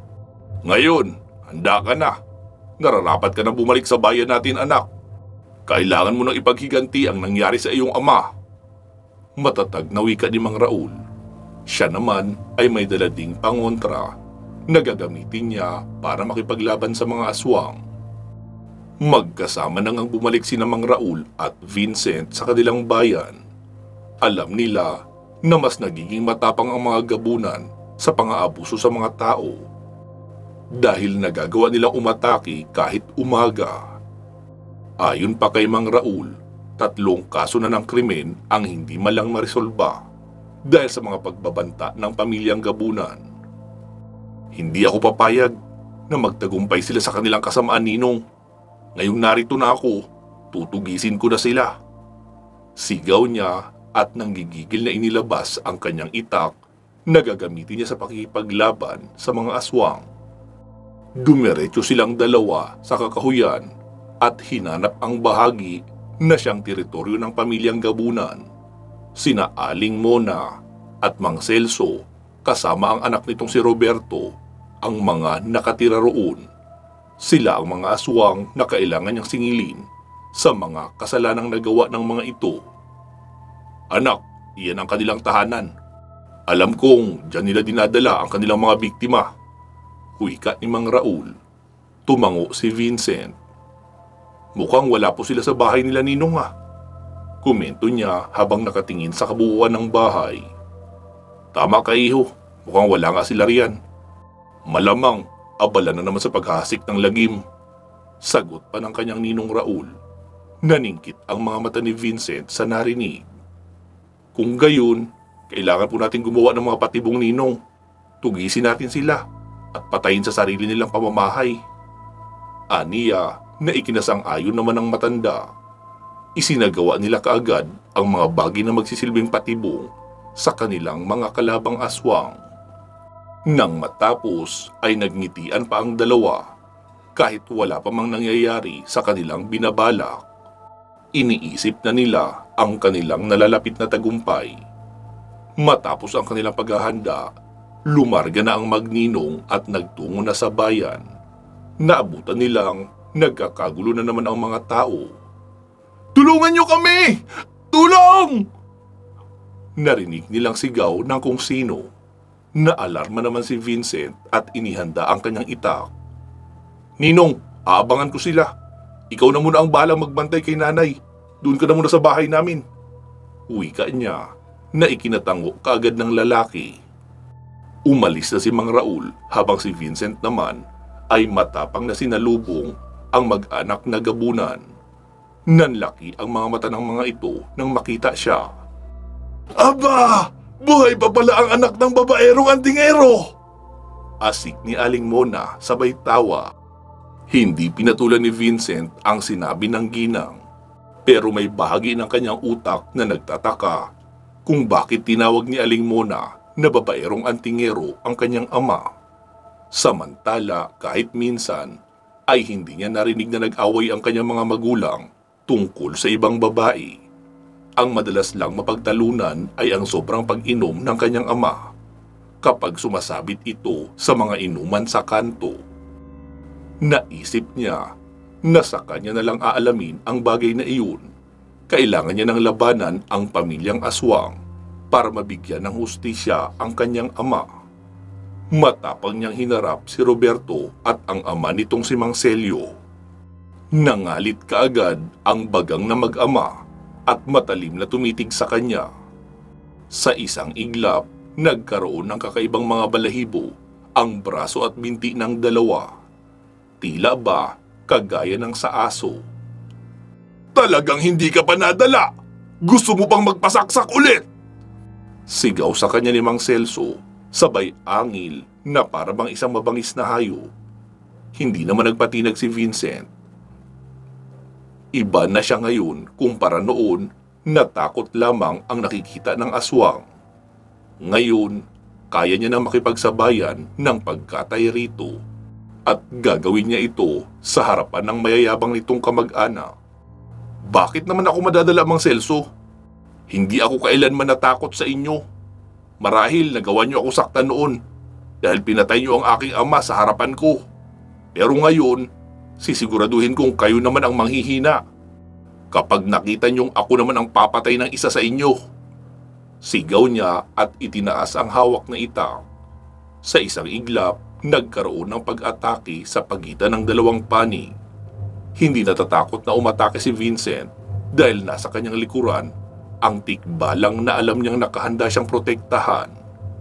Ngayon, handa ka na. Nararapat ka na bumalik sa bayan natin, anak. Kailangan mo nang ipaghiganti ang nangyari sa iyong ama. Matatag na wika ni Mang Raul. Siya naman ay may dalading pangontra na gagamitin niya para makipaglaban sa mga aswang. Magkasama na ngang bumalik sina Mang Raul at Vincent sa kanilang bayan. Alam nila na mas nagiging matapang ang mga gabunan sa pang-aabuso sa mga tao dahil nagagawa nilang umatake kahit umaga. Ayon pa kay Mang Raul, 3 kaso na ng krimen ang hindi malang maresolba dahil sa mga pagbabanta ng pamilyang gabunan. Hindi ako papayag na magtagumpay sila sa kanilang kasamaan, ninong. Ngayong narito na ako, tutugisin ko na sila. Sigaw niya at nanggigigil na inilabas ang kanyang itak na gagamitin niya sa pakikipaglaban sa mga aswang. Dumiretso silang dalawa sa kakahuyan at hinanap ang bahagi na siyang teritoryo ng pamilyang gabunan. Sina Aling Mona at Mang Celso kasama ang anak nitong si Roberto ang mga nakatira roon. Sila ang mga aswang na kailangan niyang singilin sa mga kasalanang nagawa ng mga ito. Anak, iyan ang kanilang tahanan. Alam kong diyan nila dinadala ang kanilang mga biktima. Wika ni Mang Raul. Tumango si Vincent. Mukhang wala po sila sa bahay nila, ninong ha. Komento niya habang nakatingin sa kabuuan ng bahay. Tama ka, iho. Mukhang wala nga sila riyan. Malamang abala na naman sa paghasik ng lagim. Sagot pa ng kanyang ninong Raul. Naningkit ang mga mata ni Vincent sa narinig. Kung gayon, kailangan po natin gumawa ng mga patibong, ninong. Tugisin natin sila at patayin sa sarili nilang pamamahay. Aniya na ikinasang-ayon naman ng matanda. Isinagawa nila kaagad ang mga bagay na magsisilbing patibong sa kanilang mga kalabang aswang. Nang matapos ay nagngitian pa ang dalawa kahit wala pa mang nangyayari sa kanilang binabalak. Iniisip na nila ang kanilang nalalapit na tagumpay. Matapos ang kanilang paghahanda, lumarga na ang magninong at nagtungo na sa bayan. Naabutan nilang nagkakagulo na naman ang mga tao. Tulungan niyo kami! Tulong! Narinig nilang sigaw ng kung sino. Naalarma naman si Vincent at inihanda ang kanyang itak. Ninong, aabangan ko sila. Ikaw na muna ang bahalang magbantay kay nanay. Doon ka na muna sa bahay namin. Wika niya na ikinatango kaagad ng lalaki. Umalis na si Mang Raul habang si Vincent naman ay matapang na sinalubong ang mag-anak na gabunan. Nanlaki ang mga mata ng mga ito nang makita siya. Aba! Buhay pa pala ang anak ng babaerong antingero! Asik ni Aling Mona sabay tawa. Hindi pinatulan ni Vincent ang sinabi ng ginang, pero may bahagi ng kanyang utak na nagtataka kung bakit tinawag ni Aling Mona na babaerong antingero ang kanyang ama. Samantala kahit minsan ay hindi niya narinig na nag-away ang kanyang mga magulang tungkol sa ibang babae. Ang madalas lang mapagtalunan ay ang sobrang pag-inom ng kanyang ama kapag sumasabit ito sa mga inuman sa kanto. Naisip niya na sa kanya na lang aalamin ang bagay na iyon. Kailangan niya ng labanan ang pamilyang aswang para mabigyan ng hustisya ang kanyang ama. Matapang niyang hinarap si Roberto at ang ama nitong si Mang Celio. Nangalit kaagad ang bagang na mag-ama at matalim na tumitig sa kanya. Sa isang iglap, nagkaroon ng kakaibang mga balahibo ang braso at binti ng dalawa. Tila ba kagaya ng sa aso. "Talagang hindi ka pa nadala! Gusto mo pang magpasaksak ulit?" Sigaw sa kanya ni Mang Celso, sabay angil na para bang isang mabangis na hayop. Hindi naman nagpatinag si Vincent. Iba na siya ngayon kumpara noon, natakot lamang ang nakikita ng aswang. Ngayon, kaya niya na makipagsabayan ng pagkatay rito at gagawin niya ito sa harapan ng mayayabang nitong kamag-anak. "Bakit naman ako madadala, Mang Celso? Hindi ako kailanman natakot sa inyo. Marahil nagawa niyo ako saktan noon dahil pinatay niyo ang aking ama sa harapan ko. Pero ngayon, sisiguraduhin kong kayo naman ang manghihina kapag nakita niyong ako naman ang papatay ng isa sa inyo." Sigaw niya at itinaas ang hawak na itak. Sa isang iglap, nagkaroon ng pag-atake sa pagitan ng dalawang panig. Hindi natatakot na umatake si Vincent dahil nasa kanyang likuran ang tikbalang na alam niyang nakahanda siyang protektahan.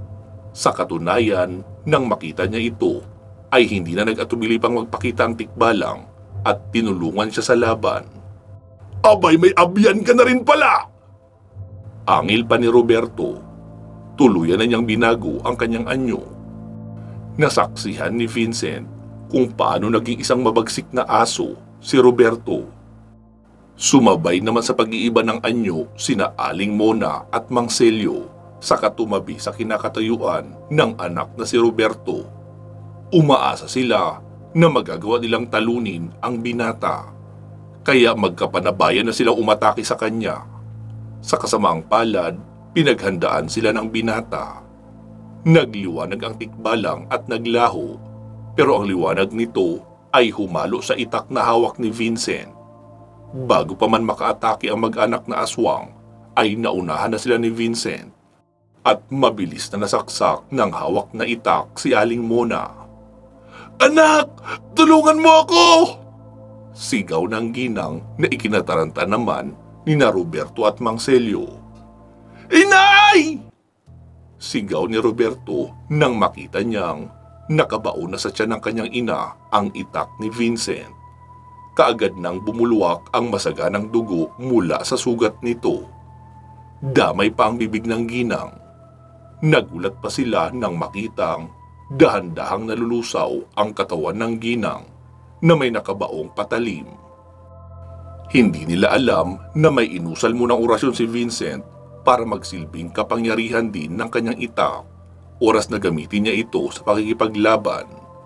Sa katunayan, nang makita niya ito, ay hindi na nag-atubili pang magpakita ang tikbalang at tinulungan siya sa laban. "Abay, may abyan ka na rin pala!" Angil pa ni Roberto. Tuluyan na niyang binago ang kanyang anyo. Nasaksihan ni Vincent kung paano naging isang mabagsik na aso si Roberto. Sumabay naman sa pag-iiba ng anyo sina Aling Mona at Mang Celio sa katumabi sa kinakatayuan ng anak na si Roberto. Umaasa sila na magagawa nilang talunin ang binata, kaya magkapanabayan na silang umatake sa kanya. Sa kasamaang palad, pinaghandaan sila ng binata. Nagliwanag ang tikbalang at naglaho, pero ang liwanag nito ay humalo sa itak na hawak ni Vincent. Bago pa man makaatake ang mag-anak na aswang, ay naunahan na sila ni Vincent at mabilis na nasaksak ng hawak na itak si Aling Mona. "Anak! Tulungan mo ako!" Sigaw ng ginang na ikinataranta naman ni na Roberto at Mang Celio. "Inay!" Sigaw ni Roberto nang makita niyang nakabaon na sa tiyan ng kanyang ina ang itak ni Vincent. Kaagad nang bumulwak ang masaganang dugo mula sa sugat nito. Damay pa ang bibig ng ginang. Nagulat pa sila nang makitang dahan-dahang nalulusaw ang katawan ng ginang na may nakabaong patalim. Hindi nila alam na may inusal munang orasyon si Vincent para magsilbing kapangyarihan din ng kanyang itak, oras na gamitin niya ito sa pakikipaglaban.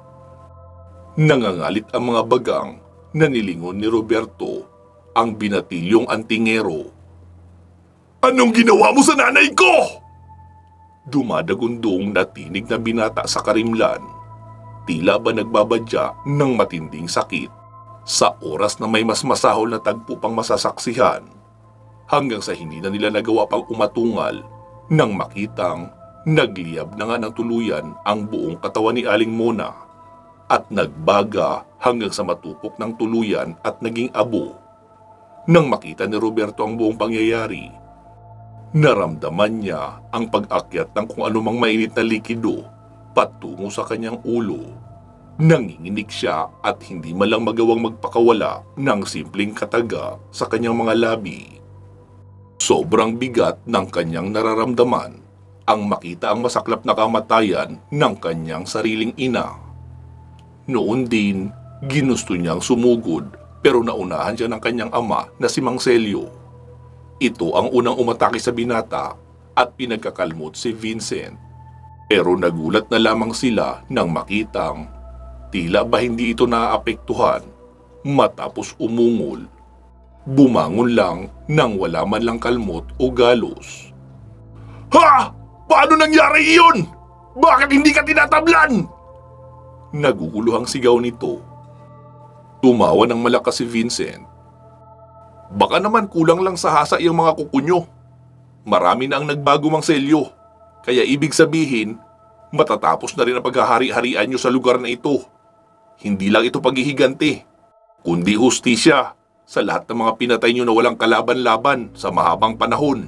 Nangangalit ang mga bagang na nilingon ni Roberto ang binatilyong antingero. "Anong ginawa mo sa nanay ko?" Dumadagundong na tinig na binata sa karimlan. Tila ba nagbabadya ng matinding sakit sa oras na may mas masahol na tagpo pang masasaksihan, hanggang sa hindi na nila nagawa pang umatungal nang makitang nagliyab na nga ng tuluyan ang buong katawan ni Aling Mona at nagbaga hanggang sa matupok ng tuluyan at naging abo. Nang makita ni Roberto ang buong pangyayari, naramdaman niya ang pag-akyat ng kung anumang mainit na likido patungo sa kanyang ulo. Nanginginig siya at hindi malang magawang magpakawala ng simpleng kataga sa kanyang mga labi. Sobrang bigat ng kanyang nararamdaman ang makita ang masaklap na kamatayan ng kanyang sariling ina. Noon din, Ginusto niyang sumugod pero naunahan siya ng kanyang ama na si Mang Celio. Ito ang unang umatake sa binata at pinagkakalmot si Vincent. Pero nagulat na lamang sila nang makitang tila ba hindi ito naaapektuhan matapos umungol. Bumangon lang nang wala man lang kalmot o galos. Ha! Paano nangyari iyon? Bakit hindi ka tinatablan? Naguguluhang sigaw nito. Tumawa ng malakas si Vincent. Baka naman kulang lang sa hasa yung mga kuko nyo. Marami na ang nagbago, Mang Celio. Kaya ibig sabihin, matatapos na rin ang paghahari-harian nyo sa lugar na ito. Hindi lang ito paghihigante, kundi hustisya sa lahat ng mga pinatay nyo na walang kalaban-laban sa mahabang panahon.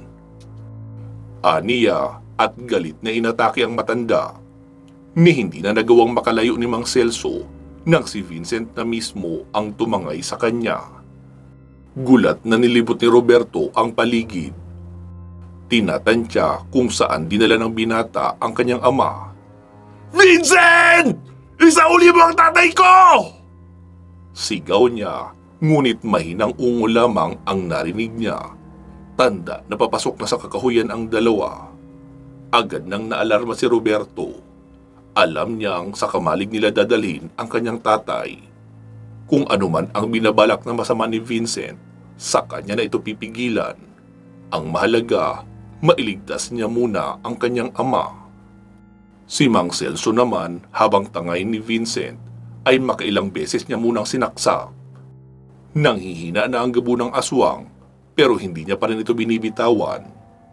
Aniya at galit na inatake ang matanda, ni hindi na nagawang makalayo ni Mang Celso nang si Vincent na mismo ang tumangay sa kanya. Gulat na nilibot ni Roberto ang paligid. Tinatantya kung saan dinala ng binata ang kanyang ama. Vincent! Isauli mo ang tatay ko! Sigaw niya, ngunit mahinang ungo lamang ang narinig niya. Tanda na papasok na sa kakahuyan ang dalawa. Agad nang naalarma si Roberto. Alam niyang sa kamalig nila dadalhin ang kanyang tatay. Kung ano man ang binabalak na masama ni Vincent, sa kanya na ito pipigilan. Ang mahalaga, mailigtas niya muna ang kanyang ama. Si Mang Celso naman, habang tangay ni Vincent, ay makailang beses niya munang sinaksak. Nanghihina na ang gabo ng aswang, pero hindi niya pa rin ito binibitawan.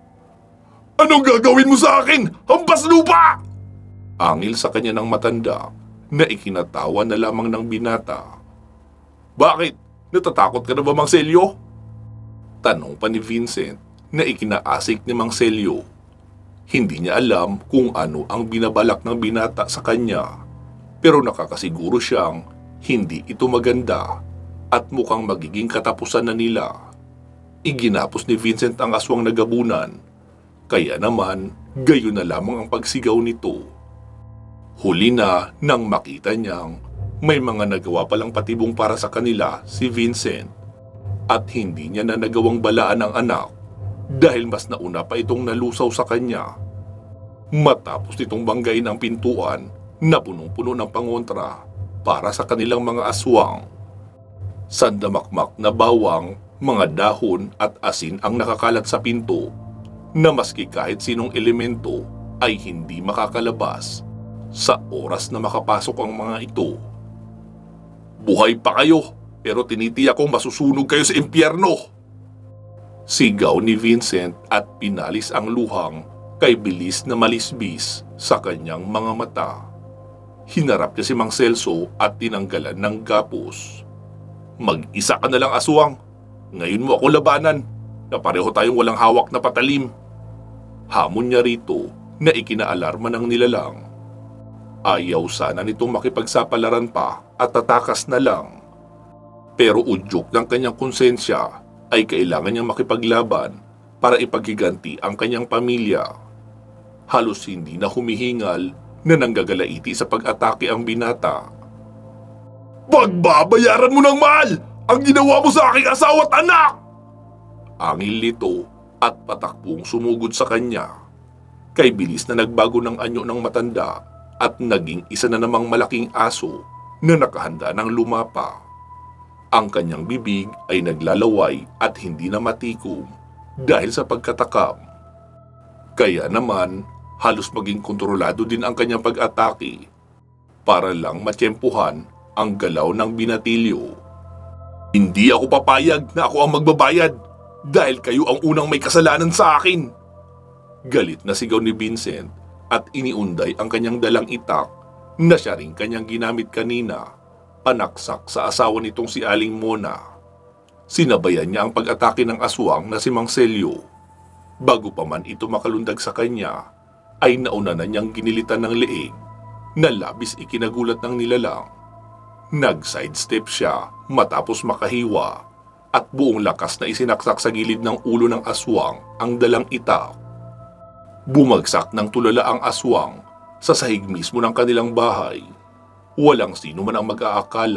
Anong gagawin mo sa akin? Hampas lupa! Angil sa kanya ng matanda na ikinatawa na lamang ng binata. Bakit? Natatakot ka na ba, Mang Celio? Tanong pa ni Vincent na ikinaasik ni Mang Celio. Hindi niya alam kung ano ang binabalak ng binata sa kanya, pero nakakasiguro siyang hindi ito maganda at mukhang magiging katapusan na nila. Iginapos ni Vincent ang aswang na gabunan, kaya naman gayon na lamang ang pagsigaw nito. Huli na nang makita niyang may mga nagawa palang patibong para sa kanila si Vincent at hindi niya na nagawang balaan ang anak dahil mas nauna pa itong nalusaw sa kanya. Matapos nitong banggain ang pintuan na punong-puno ng pangontra para sa kanilang mga aswang. Sandamakmak na bawang, mga dahon at asin ang nakakalat sa pinto na maski kahit sinong elemento ay hindi makakalabas sa oras na makapasok ang mga ito. Buhay pa kayo, pero tinitiyak kong masusunog kayo sa impyerno! Sigaw ni Vincent at pinalis ang luhang kay bilis na malisbis sa kanyang mga mata. Hinarap niya si Mang Celso at tinanggalan ng gapos. Mag-isa ka na lang, aswang. Ngayon mo ako labanan na pareho tayong walang hawak na patalim. Hamon niya rito na ikinaalarma ng nilalang. Ayaw sana nitong makipagsapalaran pa at tatakas na lang. Pero udyok ng kanyang konsensya ay kailangan niyang makipaglaban para ipaghiganti ang kanyang pamilya. Halos hindi na humihingal na nanggagalaiti sa pag-atake ang binata. Pagbabayaran mo ng mahal ang ginawa mo sa aking asawa at anak! Angil nito at patakbong sumugod sa kanya. Kay bilis na nagbago ng anyo ng matanda at naging isa na namang malaking aso na nakahanda ng lumapa. Ang kanyang bibig ay naglalaway at hindi na matikom dahil sa pagkatakam. Kaya naman, halos maging kontrolado din ang kanyang pag-atake para lang matiyempuhan ang galaw ng binatilyo. Hindi ako papayag na ako ang magbabayad dahil kayo ang unang may kasalanan sa akin. Galit na sigaw ni Vincent at iniunday ang kanyang dalang itak na siya ring kanyang ginamit kanina, panaksak sa asawa nitong si Aling Mona. Sinabayan niya ang pag-atake ng aswang na si Mang Celio. Bago pa man ito makalundag sa kanya, ay nauna na niyang ginilitan ng leeg na labis ikinagulat ng nilalang. Nag-sidestep siya matapos makahiwa at buong lakas na isinaksak sa gilid ng ulo ng aswang ang dalang itak. Bumagsak ng tulala ang aswang sa sahig mismo ng kanilang bahay. Walang sino man ang mag-aakala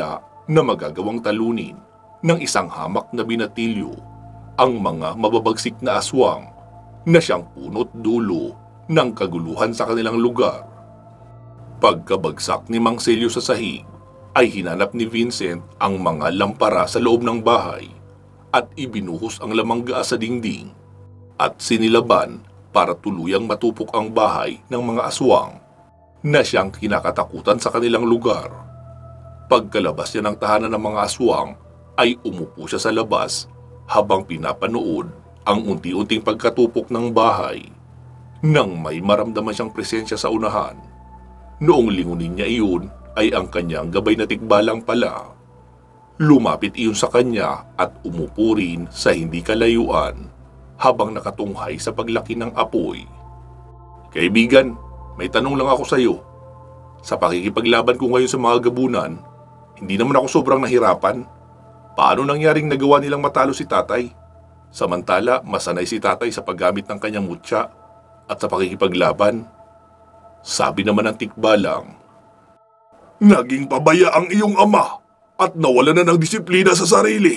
na magagawang talunin ng isang hamak na binatilyo ang mga mababagsik na aswang na siyang punot dulo ng kaguluhan sa kanilang lugar. Pagkabagsak ni Mang Celio sa sahig, ay hinanap ni Vincent ang mga lampara sa loob ng bahay at ibinuhos ang lamangga sa dingding at sinilaban para tuluyang matupok ang bahay ng mga aswang na siyang kinakatakutan sa kanilang lugar. Pagkalabas niya ng tahanan ng mga aswang, ay umupo siya sa labas habang pinapanood ang unti-unting pagkatupok ng bahay nang may maramdaman siyang presensya sa unahan. Noong lingunin niya iyon ay ang kanyang gabay na tikbalang pala. Lumapit iyon sa kanya at umupo rin sa hindi kalayuan habang nakatunghay sa paglaki ng apoy. "Kaibigan, may tanong lang ako sa iyo. Sa pakikipaglaban ko ngayon sa mga gabunan, hindi naman ako sobrang nahirapan. Paano nangyaring nagawa nilang matalo si tatay? Samantala, masanay si tatay sa paggamit ng kanyang mutya at sa pakikipaglaban." Sabi naman ng tikbalang, "Naging pabaya ang iyong ama at nawala na ng disiplina sa sarili."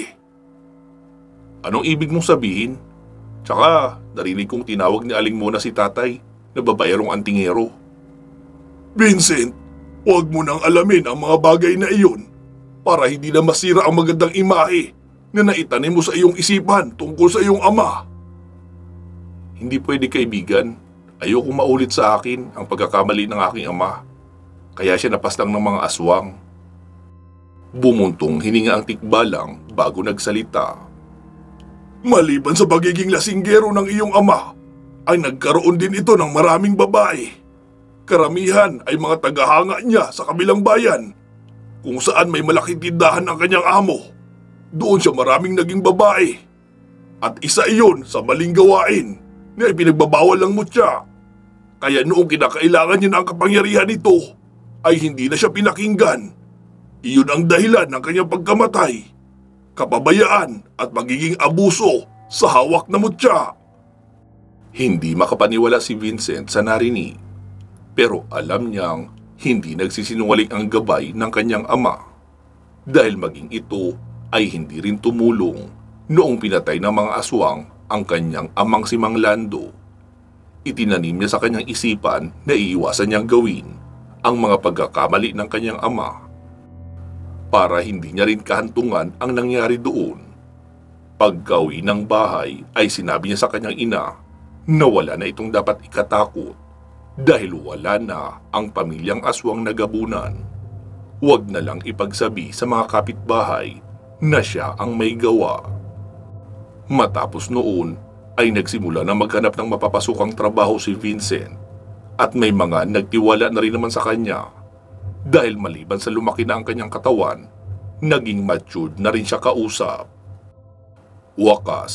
"Anong ibig mong sabihin? Tsaka narinig kong tinawag ni Aling Mona si tatay na babaerong antingero." "Vincent, huwag mo nang alamin ang mga bagay na iyon para hindi na masira ang magandang imahe na naitanim mo sa iyong isipan tungkol sa iyong ama." "Hindi pwede, kaibigan. Ayokong maulit sa akin ang pagkakamali ng aking ama. Kaya siya napaslang ng mga aswang." Bumuntong hininga ang tikbalang bago nagsalita. "Maliban sa pagiging lasinggero ng iyong ama, ay nagkaroon din ito ng maraming babae. Karamihan ay mga tagahanga niya sa kabilang bayan. Kung saan may malaking tindahan ang kanyang amo, doon siya maraming naging babae. At isa iyon sa maling gawain na ipinagbabawal ng mutya. Kaya noong kinakailangan niya ng kapangyarihan nito, ay hindi na siya pinakinggan. Iyon ang dahilan ng kanyang pagkamatay, kapabayaan at magiging abuso sa hawak na mutya." Hindi makapaniwala si Vincent sa narinig, pero alam niyang hindi nagsisinungaling ang gabay ng kanyang ama, dahil maging ito ay hindi rin tumulong noong pinatay ng mga aswang ang kanyang amang si Mang Lando. Itinanim niya sa kanyang isipan na iiwasan niyang gawin ang mga pagkakamali ng kanyang ama para hindi niya rin kahantungan ang nangyari doon. Pagka-uwi ng bahay ay sinabi niya sa kanyang ina na wala na itong dapat ikatakot dahil wala na ang pamilyang aswang na gabunan. Huwag na lang ipagsabi sa mga kapitbahay na siya ang may gawa. Matapos noon ay nagsimula na maghanap ng mapapasukang trabaho si Vincent at may mga nagtiwala na rin naman sa kanya dahil maliban sa lumaki na ang kanyang katawan, naging matured na rin siya kausap. Wakas.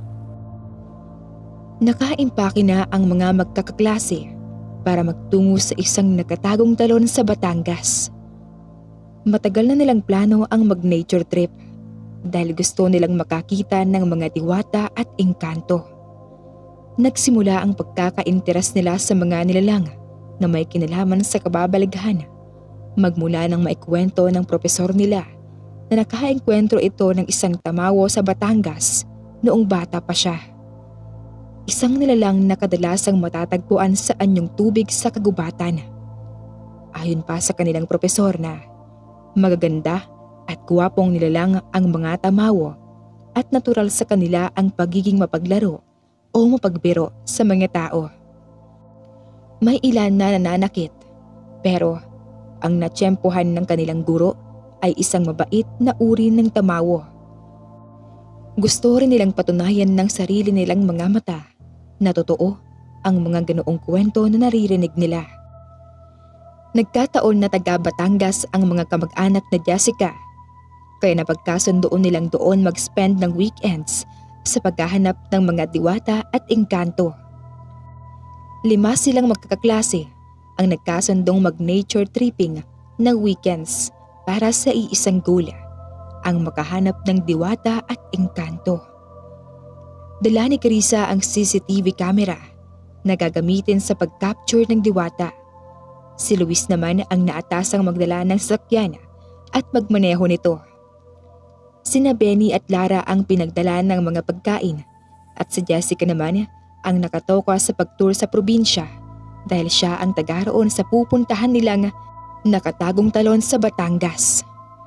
Nakaimpake na ang mga magkakaklase para magtungo sa isang nakatagong talon sa Batangas. Matagal na nilang plano ang mag-nature trip dahil gusto nilang makakita ng mga diwata at engkanto. Nagsimula ang pagkaka-interes nila sa mga nilalang na may kinalaman sa kababalaghan. Magmula ng maikwento ng propesor nila na nakaengkwentro ito ng isang tamawo sa Batangas noong bata pa siya. Isang nilalang na kadalasang matatagpuan sa anyong tubig sa kagubatan. Ayon pa sa kanilang propesor na magaganda at guwapong nilalang ang mga tamawo at natural sa kanila ang pagiging mapaglaro o mapagbiro sa mga tao. May ilan na nananakit pero ang natsyempohan ng kanilang guro ay isang mabait na uri ng tamawo. Gusto rin nilang patunayan ng sarili nilang mga mata na totoo ang mga ganoong kwento na naririnig nila. Nagkataon na taga Batangas ang mga kamag-anak na Jessica, kaya napagkasundoon nilang doon mag-spend ng weekends sa paghahanap ng mga diwata at engkanto. 5 silang magkakaklase ang nagkasundong mag-nature tripping ng weekends para sa iisang goal, ang makahanap ng diwata at engkanto. Dala ni Carissa ang CCTV camera na gagamitin sa pag-capture ng diwata. Si Luis naman ang naatasang magdala ng sasakyan at magmaneho nito. Sina Benny at Lara ang pinagdala ng mga pagkain at si Jessica naman ang nakatoka sa pagtour sa probinsya dahil siya ang taga-roon sa pupuntahan nilang nakatagong talon sa Batangas.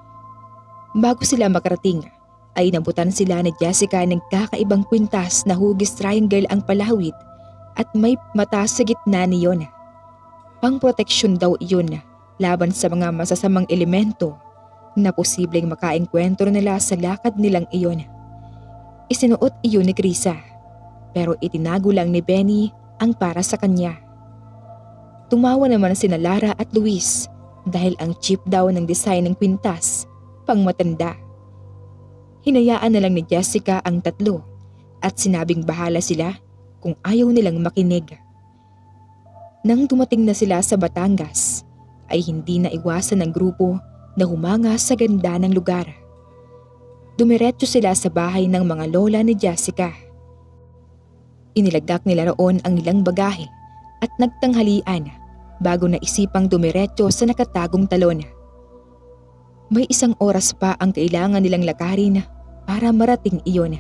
Bago sila makarating ay nabutan sila ni Jessica ng kakaibang kwintas na hugis triangle ang palawit at may mata sa gitna niyon. Pangproteksyon daw iyon laban sa mga masasamang elemento na posibleng makaengkwentro nila sa lakad nilang iyon. Isinuot iyon ni Krisa pero itinago lang ni Benny ang para sa kanya. Tumawa naman sina Lara at Luis dahil ang cheap daw ng design ng kwintas pang matanda. Hinayaan na lang ni Jessica ang tatlo at sinabing bahala sila kung ayaw nilang makinig. Nang dumating na sila sa Batangas ay hindi na iwasan ng grupo na humanga sa ganda ng lugar. Dumiretso sila sa bahay ng mga lola ni Jessica. Inilagak nila roon ang ilang bagahe at nagtanghalian bago naisipang dumiretso sa nakatagong talon. May 1 oras pa ang kailangan nilang lakarin para marating iyon.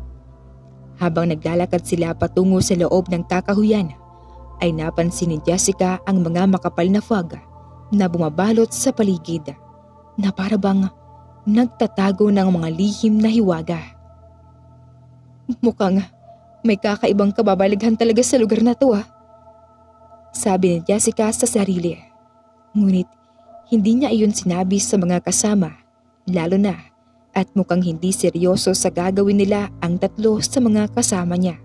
Habang naglalakad sila patungo sa loob ng kakahuyan, ay napansin ni Jessica ang mga makapal na fog na bumabalot sa paligid na para bang nagtatago ng mga lihim na hiwaga. Mukhang may kakaibang kababalaghan talaga sa lugar na to sabi ni Jessica sa sarili. Ngunit hindi niya iyon sinabi sa mga kasama, lalo na at mukhang hindi seryoso sa gagawin nila ang tatlo sa mga kasama niya.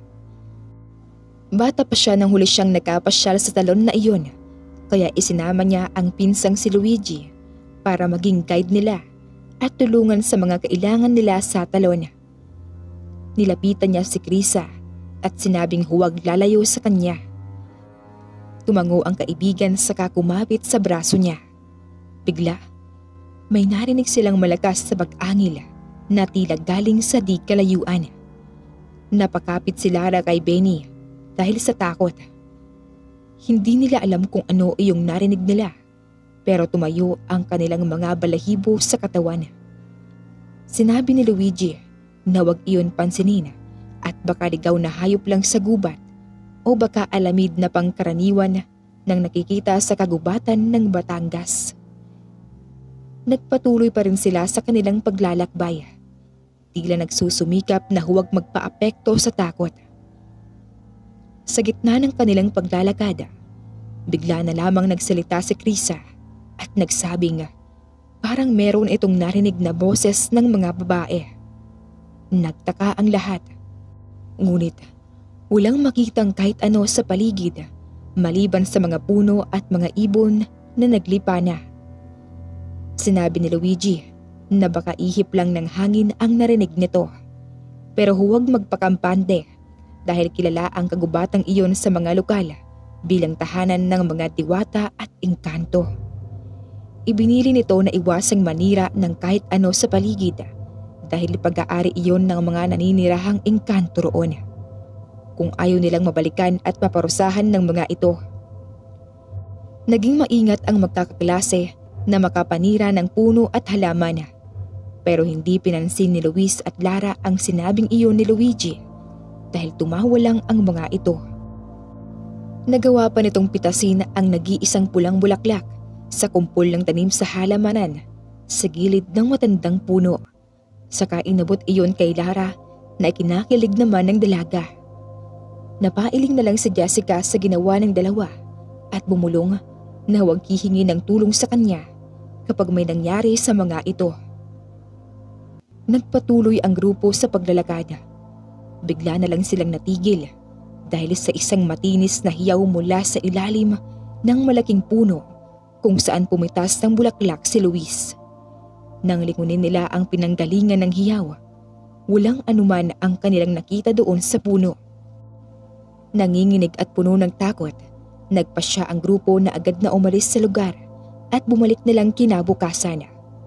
Bata pa siya nang huli siyang nagkapasyal sa talon na iyon, kaya isinama niya ang pinsang si Luigi para maging guide nila at tulungan sa mga kailangan nila sa talon. Nilapitan niya si Krisa at sinabing huwag lalayo sa kanya. Tumango ang kaibigan saka kumapit sa braso niya. Bigla, may narinig silang malakas sa pag-angil na tila galing sa di kalayuan. Napakapit si Lara kay Benny dahil sa takot. Hindi nila alam kung ano iyong narinig nila, pero tumayo ang kanilang mga balahibo sa katawan. Sinabi ni Luigi na wag iyon pansinin at baka ligaw na hayop lang sa gubat o baka alamid na pangkaraniwan ng nakikita sa kagubatan ng Batangas. Nagpatuloy pa rin sila sa kanilang paglalakbay. Tila nagsusumikap na huwag magpaapekto sa takot. Sa gitna ng kanilang paglalakad, bigla na lamang nagsalita si Krisa at nagsabing parang meron itong narinig na boses ng mga babae. Nagtaka ang lahat. Ngunit walang makitang kahit ano sa paligid maliban sa mga puno at mga ibon na naglipa na. Sinabi ni Luigi na baka ihip lang ng hangin ang narinig nito. Pero huwag magpakampante dahil kilala ang kagubatang iyon sa mga lokal bilang tahanan ng mga diwata at engkanto. Ibinili nito na iwasang manira ng kahit ano sa paligid dahil pag-aari iyon ng mga naninirahang engkanto roon. Kung ayaw nilang mabalikan at maparusahan ng mga ito. Naging maingat ang magkakaklase na makapanira ng puno at halaman. Pero hindi pinansin ni Luis at Lara ang sinabing iyon ni Luigi dahil tumawa lang ang mga ito. Nagawa pa nitong pitasin ang nag-iisang pulang bulaklak sa kumpol ng tanim sa halamanan sa gilid ng matandang puno. Saka inabot iyon kay Lara na ikinakilig naman ng dalaga. Napailing na lang si Jessica sa ginawa ng dalawa at bumulong na huwag hihingi ng tulong sa kanya kapag may nangyari sa mga ito. Nagpatuloy ang grupo sa paglalakad. Bigla na lang silang natigil dahil sa isang matinis na hiyaw mula sa ilalim ng malaking puno kung saan pumitas ng bulaklak si Luis. Nang lingunin nila ang pinanggalingan ng hiyaw, walang anuman ang kanilang nakita doon sa puno. Nanginginig at puno ng takot, nagpasya ang grupo na agad na umalis sa lugar at bumalik na lang kinabukasan.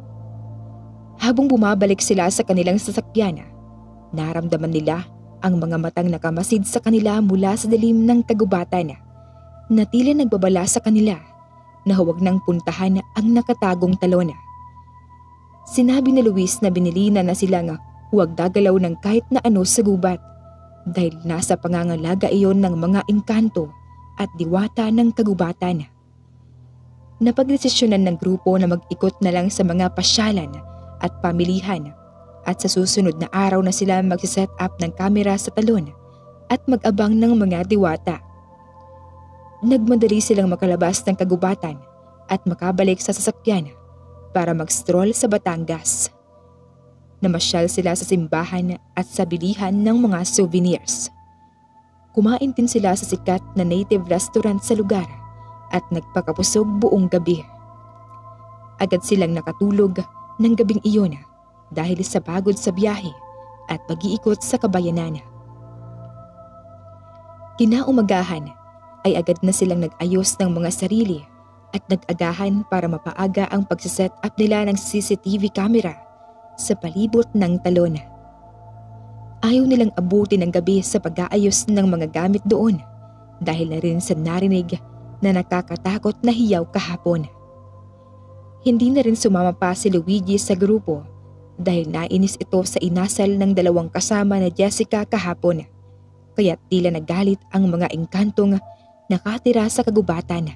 Habang bumabalik sila sa kanilang sasakyan, naramdaman nila ang mga matang nakamasid sa kanila mula sa dilim ng kagubatan na tila nagbabala sa kanila na huwag nang puntahan ang nakatagong talon. Sinabi ni Luis na binilina na sila nga huwag gagalaw ng kahit na ano sa gubat dahil nasa pangangalaga iyon ng mga engkanto at diwata ng kagubatan. Napagdesisyonan ng grupo na mag-ikot na lang sa mga pasyalan at pamilihan at sa susunod na araw na sila magsiset up ng kamera sa talon at mag-abang ng mga diwata. Nagmadali silang makalabas ng kagubatan at makabalik sa sasakyan para mag-stroll sa Batangas. Namasyal sila sa simbahan at sa bilihan ng mga souvenirs. Kumain din sila sa sikat na native restaurant sa lugar at nagpakapusog buong gabi. Agad silang nakatulog ng gabing iyon dahil sa pagod sa biyahe at pag-iikot sa kabayanan. Kinaumagahan ay agad na silang nag-ayos ng mga sarili at nag-agahan para mapaaga ang pagsiset up nila ng CCTV camera sa palibot ng talon. Ayaw nilang abutin ang gabi sa pag-aayos ng mga gamit doon dahil na rin sa narinig na nakakatakot na hiyaw kahapon. Hindi na rin sumama pa si Luigi sa grupo dahil nainis ito sa inasal ng dalawang kasama na Jessica kahapon, kaya tila nagalit ang mga engkantong nakatira sa kagubatan.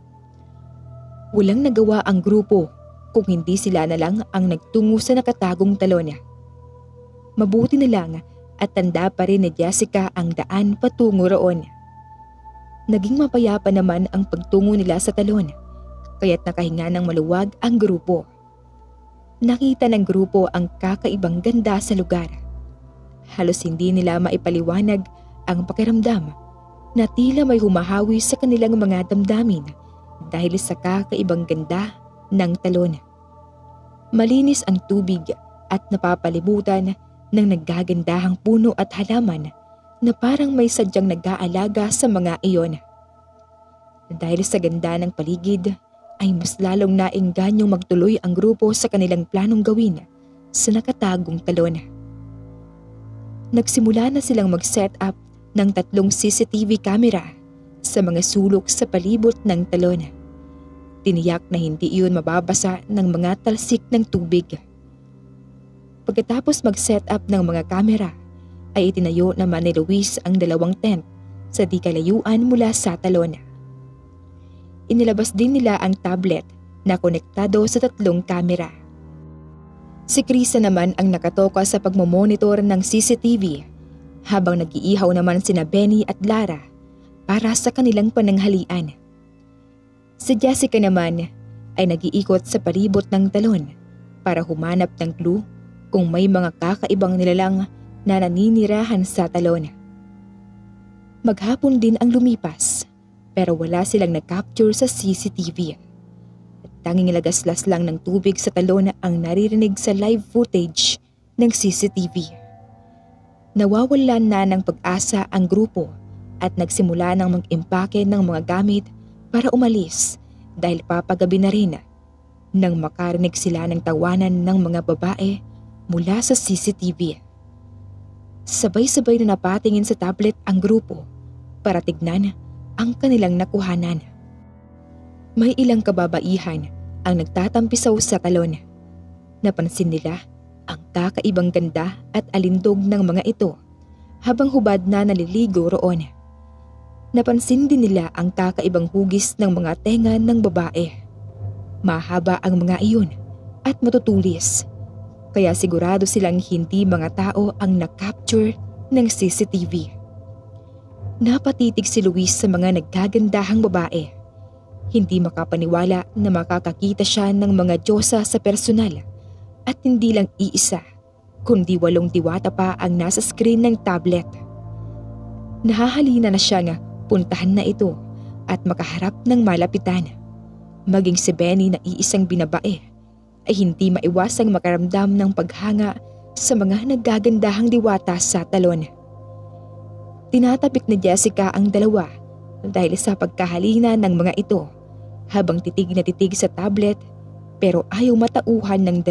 Walang nagawa ang grupo kung hindi sila na lang ang nagtungo sa nakatagong talon. Mabuti na lang at tanda pa rin ni Jessica ang daan patungo roon. Naging mapayapa naman ang pagtungo nila sa talon, kaya't nakahinga ng maluwag ang grupo. Nakita ng grupo ang kakaibang ganda sa lugar. Halos hindi nila maipaliwanag ang pakiramdam na tila may humahawi sa kanilang mga damdamin dahil sa kakaibang ganda ng talon. Malinis ang tubig at napapalibutan ng naggagandahang puno at halaman na parang may sadyang nag-aalaga sa mga iyon. Dahil sa ganda ng paligid ay mas lalong naingganyong magtuloy ang grupo sa kanilang planong gawin sa nakatagong talon. Nagsimula na silang mag-set up ng 3 CCTV camera sa mga sulok sa palibot ng talon. Tiniyak na hindi iyon mababasa ng mga talsik ng tubig. Pagkatapos mag-set up ng mga kamera, ay itinayo naman ni Luis ang 2 tent sa di kalayuan mula sa talon. Inilabas din nila ang tablet na konektado sa 3 kamera. Si Krisa naman ang nakatoka sa pagmomonitor ng CCTV habang nag-iihaw naman sina Benny at Lara para sa kanilang pananghalian. Si Jessica naman ay nag-iikot sa palibot ng talon para humanap ng clue kung may mga kakaibang nilalang na naninirahan sa talon. Maghapon din ang lumipas pero wala silang na-capture sa CCTV. At tanging lagaslas lang ng tubig sa talon ang naririnig sa live footage ng CCTV. Nawawalan na ng pag-asa ang grupo at nagsimula ng mag-impake ng mga gamit para umalis dahil papagabi na rin nang makarinig sila ng tawanan ng mga babae mula sa CCTV. Sabay-sabay na napatingin sa tablet ang grupo para tignan ang kanilang nakuhanan. May ilang kababaihan ang nagtatampisaw sa talon. Napansin nila ang kakaibang ganda at alindog ng mga ito habang hubad na naliligo roon. Napansin din nila ang kakaibang hugis ng mga tenga ng babae. Mahaba ang mga iyon at matutulis, kaya sigurado silang hindi mga tao ang na-capture ng CCTV. Napatitig si Luis sa mga naggagandahang babae. Hindi makapaniwala na makakakita siya ng mga diyosa sa personal at hindi lang iisa, kundi 8 diwata pa ang nasa screen ng tablet. Nahahalina na siya nga puntahan na ito at makaharap ng malapitan. Maging si Benny na iisang binabae ay hindi maiwasang makaramdam ng paghanga sa mga naggagandahang diwata sa talon. Tinatapik ni Jessica ang 2 dahil sa pagkahalina ng mga ito habang titig na titig sa tablet pero ayaw matauhan ng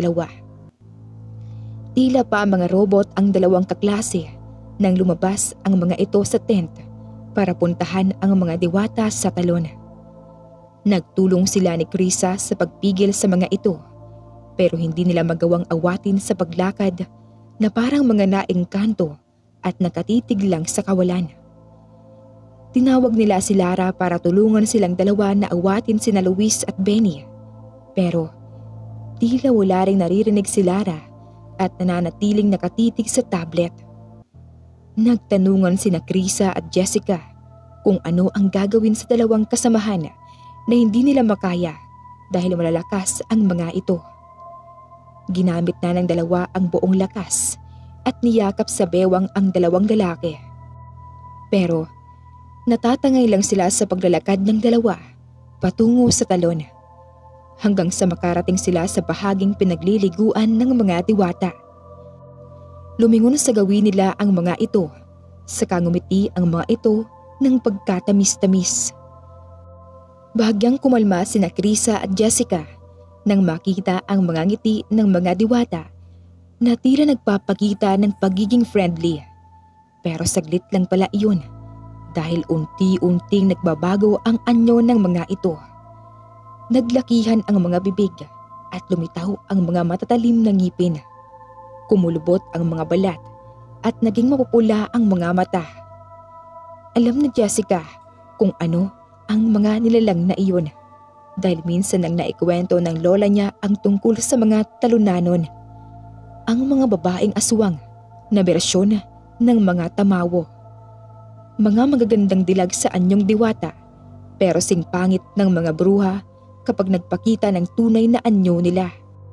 2. Tila pa mga robot ang 2 kaklase nang lumabas ang mga ito sa tent para puntahan ang mga diwata sa talon. Nagtulong sila ni Krisa sa pagpigil sa mga ito pero hindi nila magawang awatin sa paglakad na parang mga naengkanto at nakatitig lang sa kawalan. Tinawag nila si Lara para tulungan silang dalawa na awatin sina Luis at Benny. Pero tila wala ring naririnig si Lara at nananatiling nakatitig sa tablet. Nagtanungan sina Krisa at Jessica kung ano ang gagawin sa dalawang kasamahan na hindi nila makaya dahil malalakas ang mga ito. Ginamit na ng dalawa ang buong lakas at niyakap sa bewang ang dalawang lalaki. Pero natatangay lang sila sa paglalakad ng dalawa patungo sa talon hanggang sa makarating sila sa bahaging pinagliliguan ng mga diwata. Lumingon sa gawin nila ang mga ito, saka ngumiti ang mga ito ng pagkatamis-tamis. Bahagyang kumalma sina Krisa at Jessica nang makita ang mga ngiti ng mga diwata na tila nagpapakita ng pagiging friendly. Pero saglit lang pala iyon dahil unti-unting nagbabago ang anyo ng mga ito. Naglakihan ang mga bibig at lumitaw ang mga matatalim na ngipin. Kumulubot ang mga balat at naging mapupula ang mga mata. Alam ni Jessica kung ano ang mga nilalang na iyon dahil minsan nang naikwento ng lola niya ang tungkol sa mga talunanon. Ang mga babaeng aswang na bersyon ng mga tamawo. Mga magagandang dilag sa anyong diwata pero singpangit ng mga bruha kapag nagpakita ng tunay na anyo nila.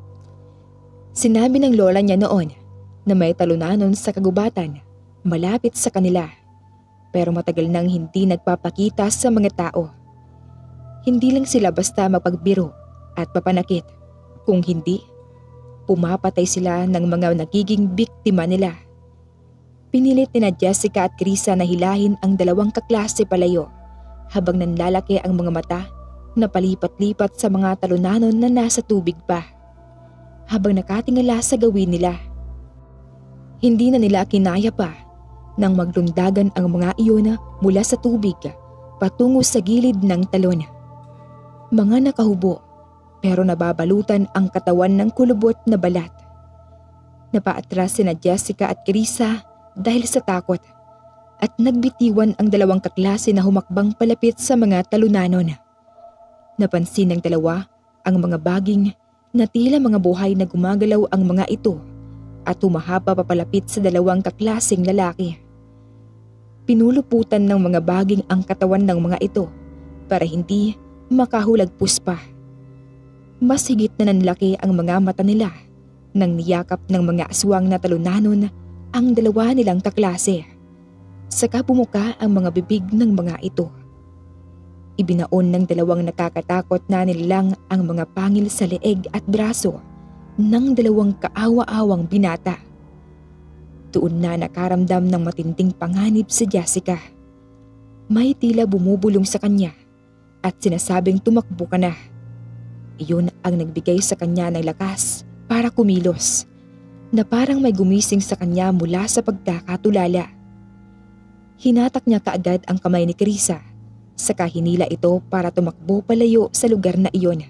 Sinabi ng lola niya noon na may talunanon sa kagubatan malapit sa kanila pero matagal nang hindi nagpapakita sa mga tao. Hindi lang sila basta mapagbiro at papanakit, kung hindi, pumapatay sila ng mga nagiging biktima nila. Pinilit ni Jessica at Krisa na hilahin ang dalawang kaklase palayo habang nanlalaki ang mga mata na palipat-lipat sa mga talunanon na nasa tubig pa. Habang nakatingala sa gawin nila. Hindi na nila kinaya pa nang maglundagan ang mga iyon mula sa tubig patungo sa gilid ng talon. Mga nakahubo pero nababalutan ang katawan ng kulubot na balat. Napaatras sina Jessica at Krisa dahil sa takot at nagbitiwan ang dalawang kaklase na humakbang palapit sa mga talunanon. Napansin ng dalawa ang mga baging na tila mga buhay na gumagalaw ang mga ito at humahaba papalapit sa dalawang kaklaseng lalaki. Pinuluputan ng mga baging ang katawan ng mga ito para hindi makahulagpos pa. Mas higit na nanlaki ang mga mata nila nang niyakap ng mga aswang na talunanon ang dalawa nilang kaklase. Saka bumuka ang mga bibig ng mga ito. Ibinaon ng dalawang nakakatakot na nilalang ang mga pangil sa leeg at braso ng dalawang kaawa-awang binata. Doon na nakaramdam ng matinding panganib si Jessica. May tila bumubulong sa kanya at sinasabing tumakbo ka na. Iyon ang nagbigay sa kanya ng lakas para kumilos na parang may gumising sa kanya mula sa pagkakatulala. Hinatak niya kaagad ang kamay ni Krisa. Saka hinila ito para tumakbo palayo sa lugar na iyon.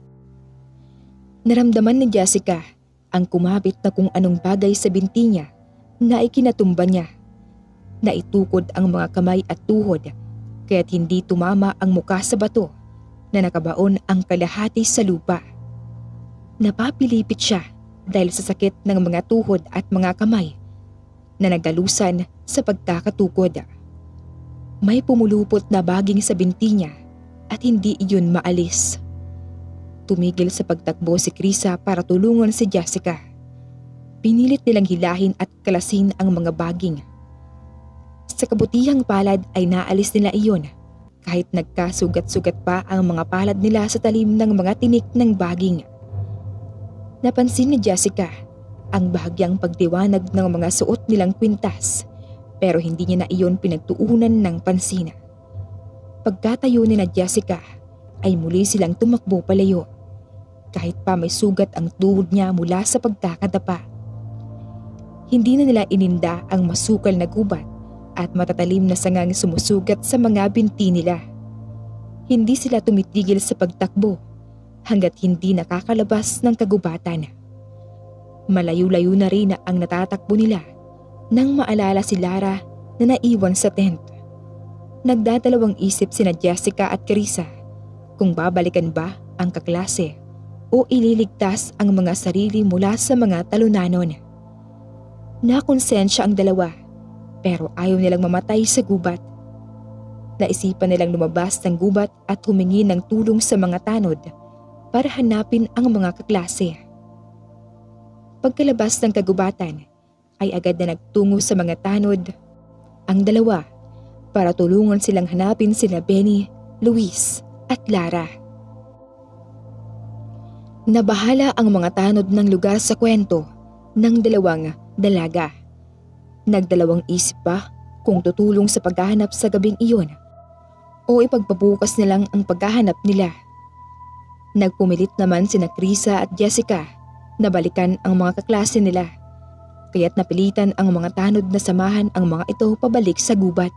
Naramdaman ni Jessica ang kumapit na kung anong bagay sa binti niya na ikinatumba niya. Naitukod ang mga kamay at tuhod kaya't hindi tumama ang muka sa bato na nakabaon ang kalahati sa lupa. Napapilipit siya dahil sa sakit ng mga tuhod at mga kamay na nagalusan sa pagkakatukod. May pumulupot na baging sa binti niya at hindi iyon maalis. Tumigil sa pagtakbo si Krisa para tulungan si Jessica. Pinilit nilang hilahin at kalasin ang mga baging. Sa kabutihang palad ay naalis nila iyon kahit nagkasugat-sugat pa ang mga palad nila sa talim ng mga tinik ng baging. Napansin ni Jessica ang bahagyang pagdiwanag ng mga suot nilang kwintas pero hindi niya na iyon pinagtuunan ng pansin. Pagkatayo ni Jessica ay muli silang tumakbo palayo kahit pa may sugat ang tuhod niya mula sa pagkakadapa. Hindi na nila ininda ang masukal na gubat at matatalim na sangang sumusugat sa mga binti nila. Hindi sila tumitigil sa pagtakbo hanggat hindi nakakalabas ng kagubatan. Malayo-layo na rin ang natatakbo nila nang maalala si Lara na naiwan sa tent. Nagdadalawang isip sina Jessica at Carissa kung babalikan ba ang kaklase o ililigtas ang mga sarili mula sa mga talunanon. Nakonsensya ang dalawa pero ayaw nilang mamatay sa gubat. Naisipan nilang lumabas ng gubat at humingi ng tulong sa mga tanod para hanapin ang mga kaklase. Pagkalabas ng kagubatan ay agad na nagtungo sa mga tanod ang dalawa para tulungan silang hanapin sina Benny, Luis at Lara. Nabahala ang mga tanod ng lugar sa kwento ng dalawang dalaga. Nagdalawang isip pa kung tutulong sa paghahanap sa gabing iyon o ipagpabukas nilang ang paghahanap nila. Nagpumilit naman sina Carissa at Jessica na balikan ang mga kaklase nila, kaya't napilitan ang mga tanod na samahan ang mga ito pabalik sa gubat.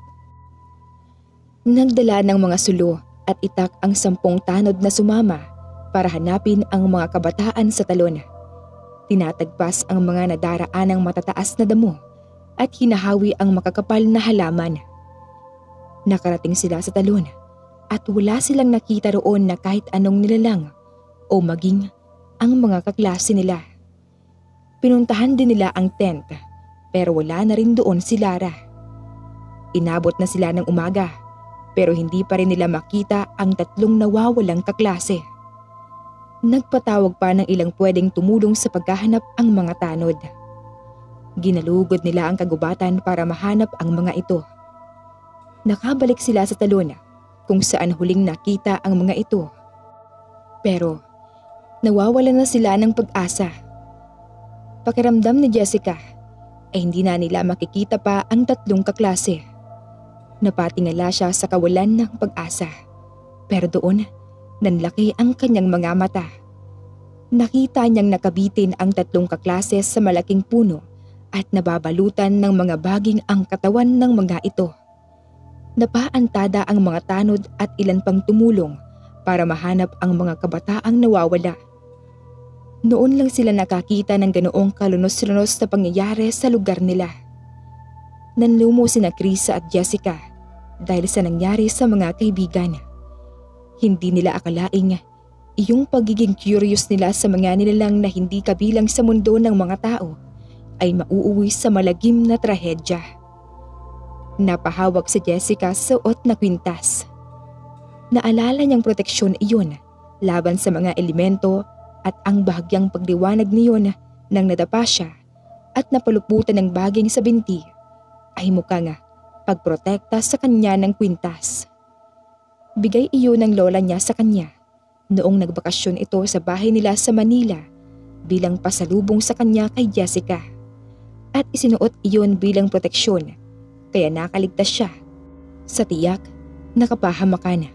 Nagdala ng mga sulo at itak ang 10 tanod na sumama para hanapin ang mga kabataan sa talon. Tinatagpas ang mga nadaraanang matataas na damo at hinahawi ang makakapal na halaman. Nakarating sila sa talon at wala silang nakita roon na kahit anong nilalang o maging ang mga kaklase nila. Pinuntahan din nila ang tent pero wala na rin doon si Lara. Inabot na sila ng umaga pero hindi pa rin nila makita ang 3 nawawalang kaklase. Nagpatawag pa ng ilang pwedeng tumulong sa paghahanap ang mga tanod. Ginalugod nila ang kagubatan para mahanap ang mga ito. Nakabalik sila sa talon kung saan huling nakita ang mga ito. Pero nawawalan na sila ng pag-asa. Pakiramdam ni Jessica ay hindi na nila makikita pa ang 3 kaklase. Napatingala siya sa kawalan ng pag-asa. Pero doon, nanlaki ang kanyang mga mata. Nakita niyang nakabitin ang 3 kaklase sa malaking puno at nababalutan ng mga baging ang katawan ng mga ito. Napaantada ang mga tanod at ilan pang tumulong para mahanap ang mga kabataang nawawala. Noon lang sila nakakita ng ganoong kalunos-lunos na pangyayari sa lugar nila. Nanlumo sina Carissa at Jessica dahil sa nangyari sa mga kaibigan. Hindi nila akalaing iyong pagiging curious nila sa mga nilalang na hindi kabilang sa mundo ng mga tao ay mauuwi sa malagim na trahedya. Napahawak si Jessica sa suot na kwintas. Naalala niyang proteksyon iyon laban sa mga elemento at ang bahagyang pagliwanag niyon nang nadapa siya at napaluputan ng baging sa binti ay mukhang pagprotekta sa kanya ng kwintas. Bigay iyon ng lola niya sa kanya noong nagbakasyon ito sa bahay nila sa Manila bilang pasalubong sa kanya kay Jessica. At isinuot iyon bilang proteksyon kaya nakaligtas siya sa tiyak na kapahamakan.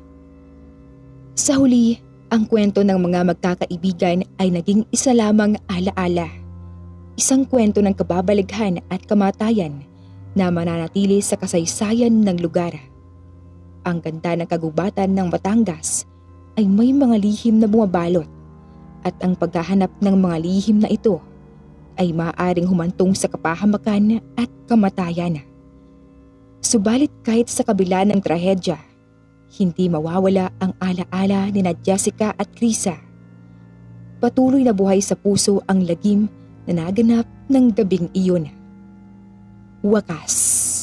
Sa huli, ang kwento ng mga magkakaibigan ay naging isa lamang alaala. Isang kwento ng kababalaghan at kamatayan na mananatili sa kasaysayan ng lugar. Ang ganda ng kagubatan ng Batangas ay may mga lihim na bumabalot at ang paghahanap ng mga lihim na ito ay maaaring humantong sa kapahamakan at kamatayan. Subalit kahit sa kabila ng trahedya, hindi mawawala ang alaala ni Jessica at Carissa. Patuloy na buhay sa puso ang lagim na naganap ng gabing iyon. Wakas.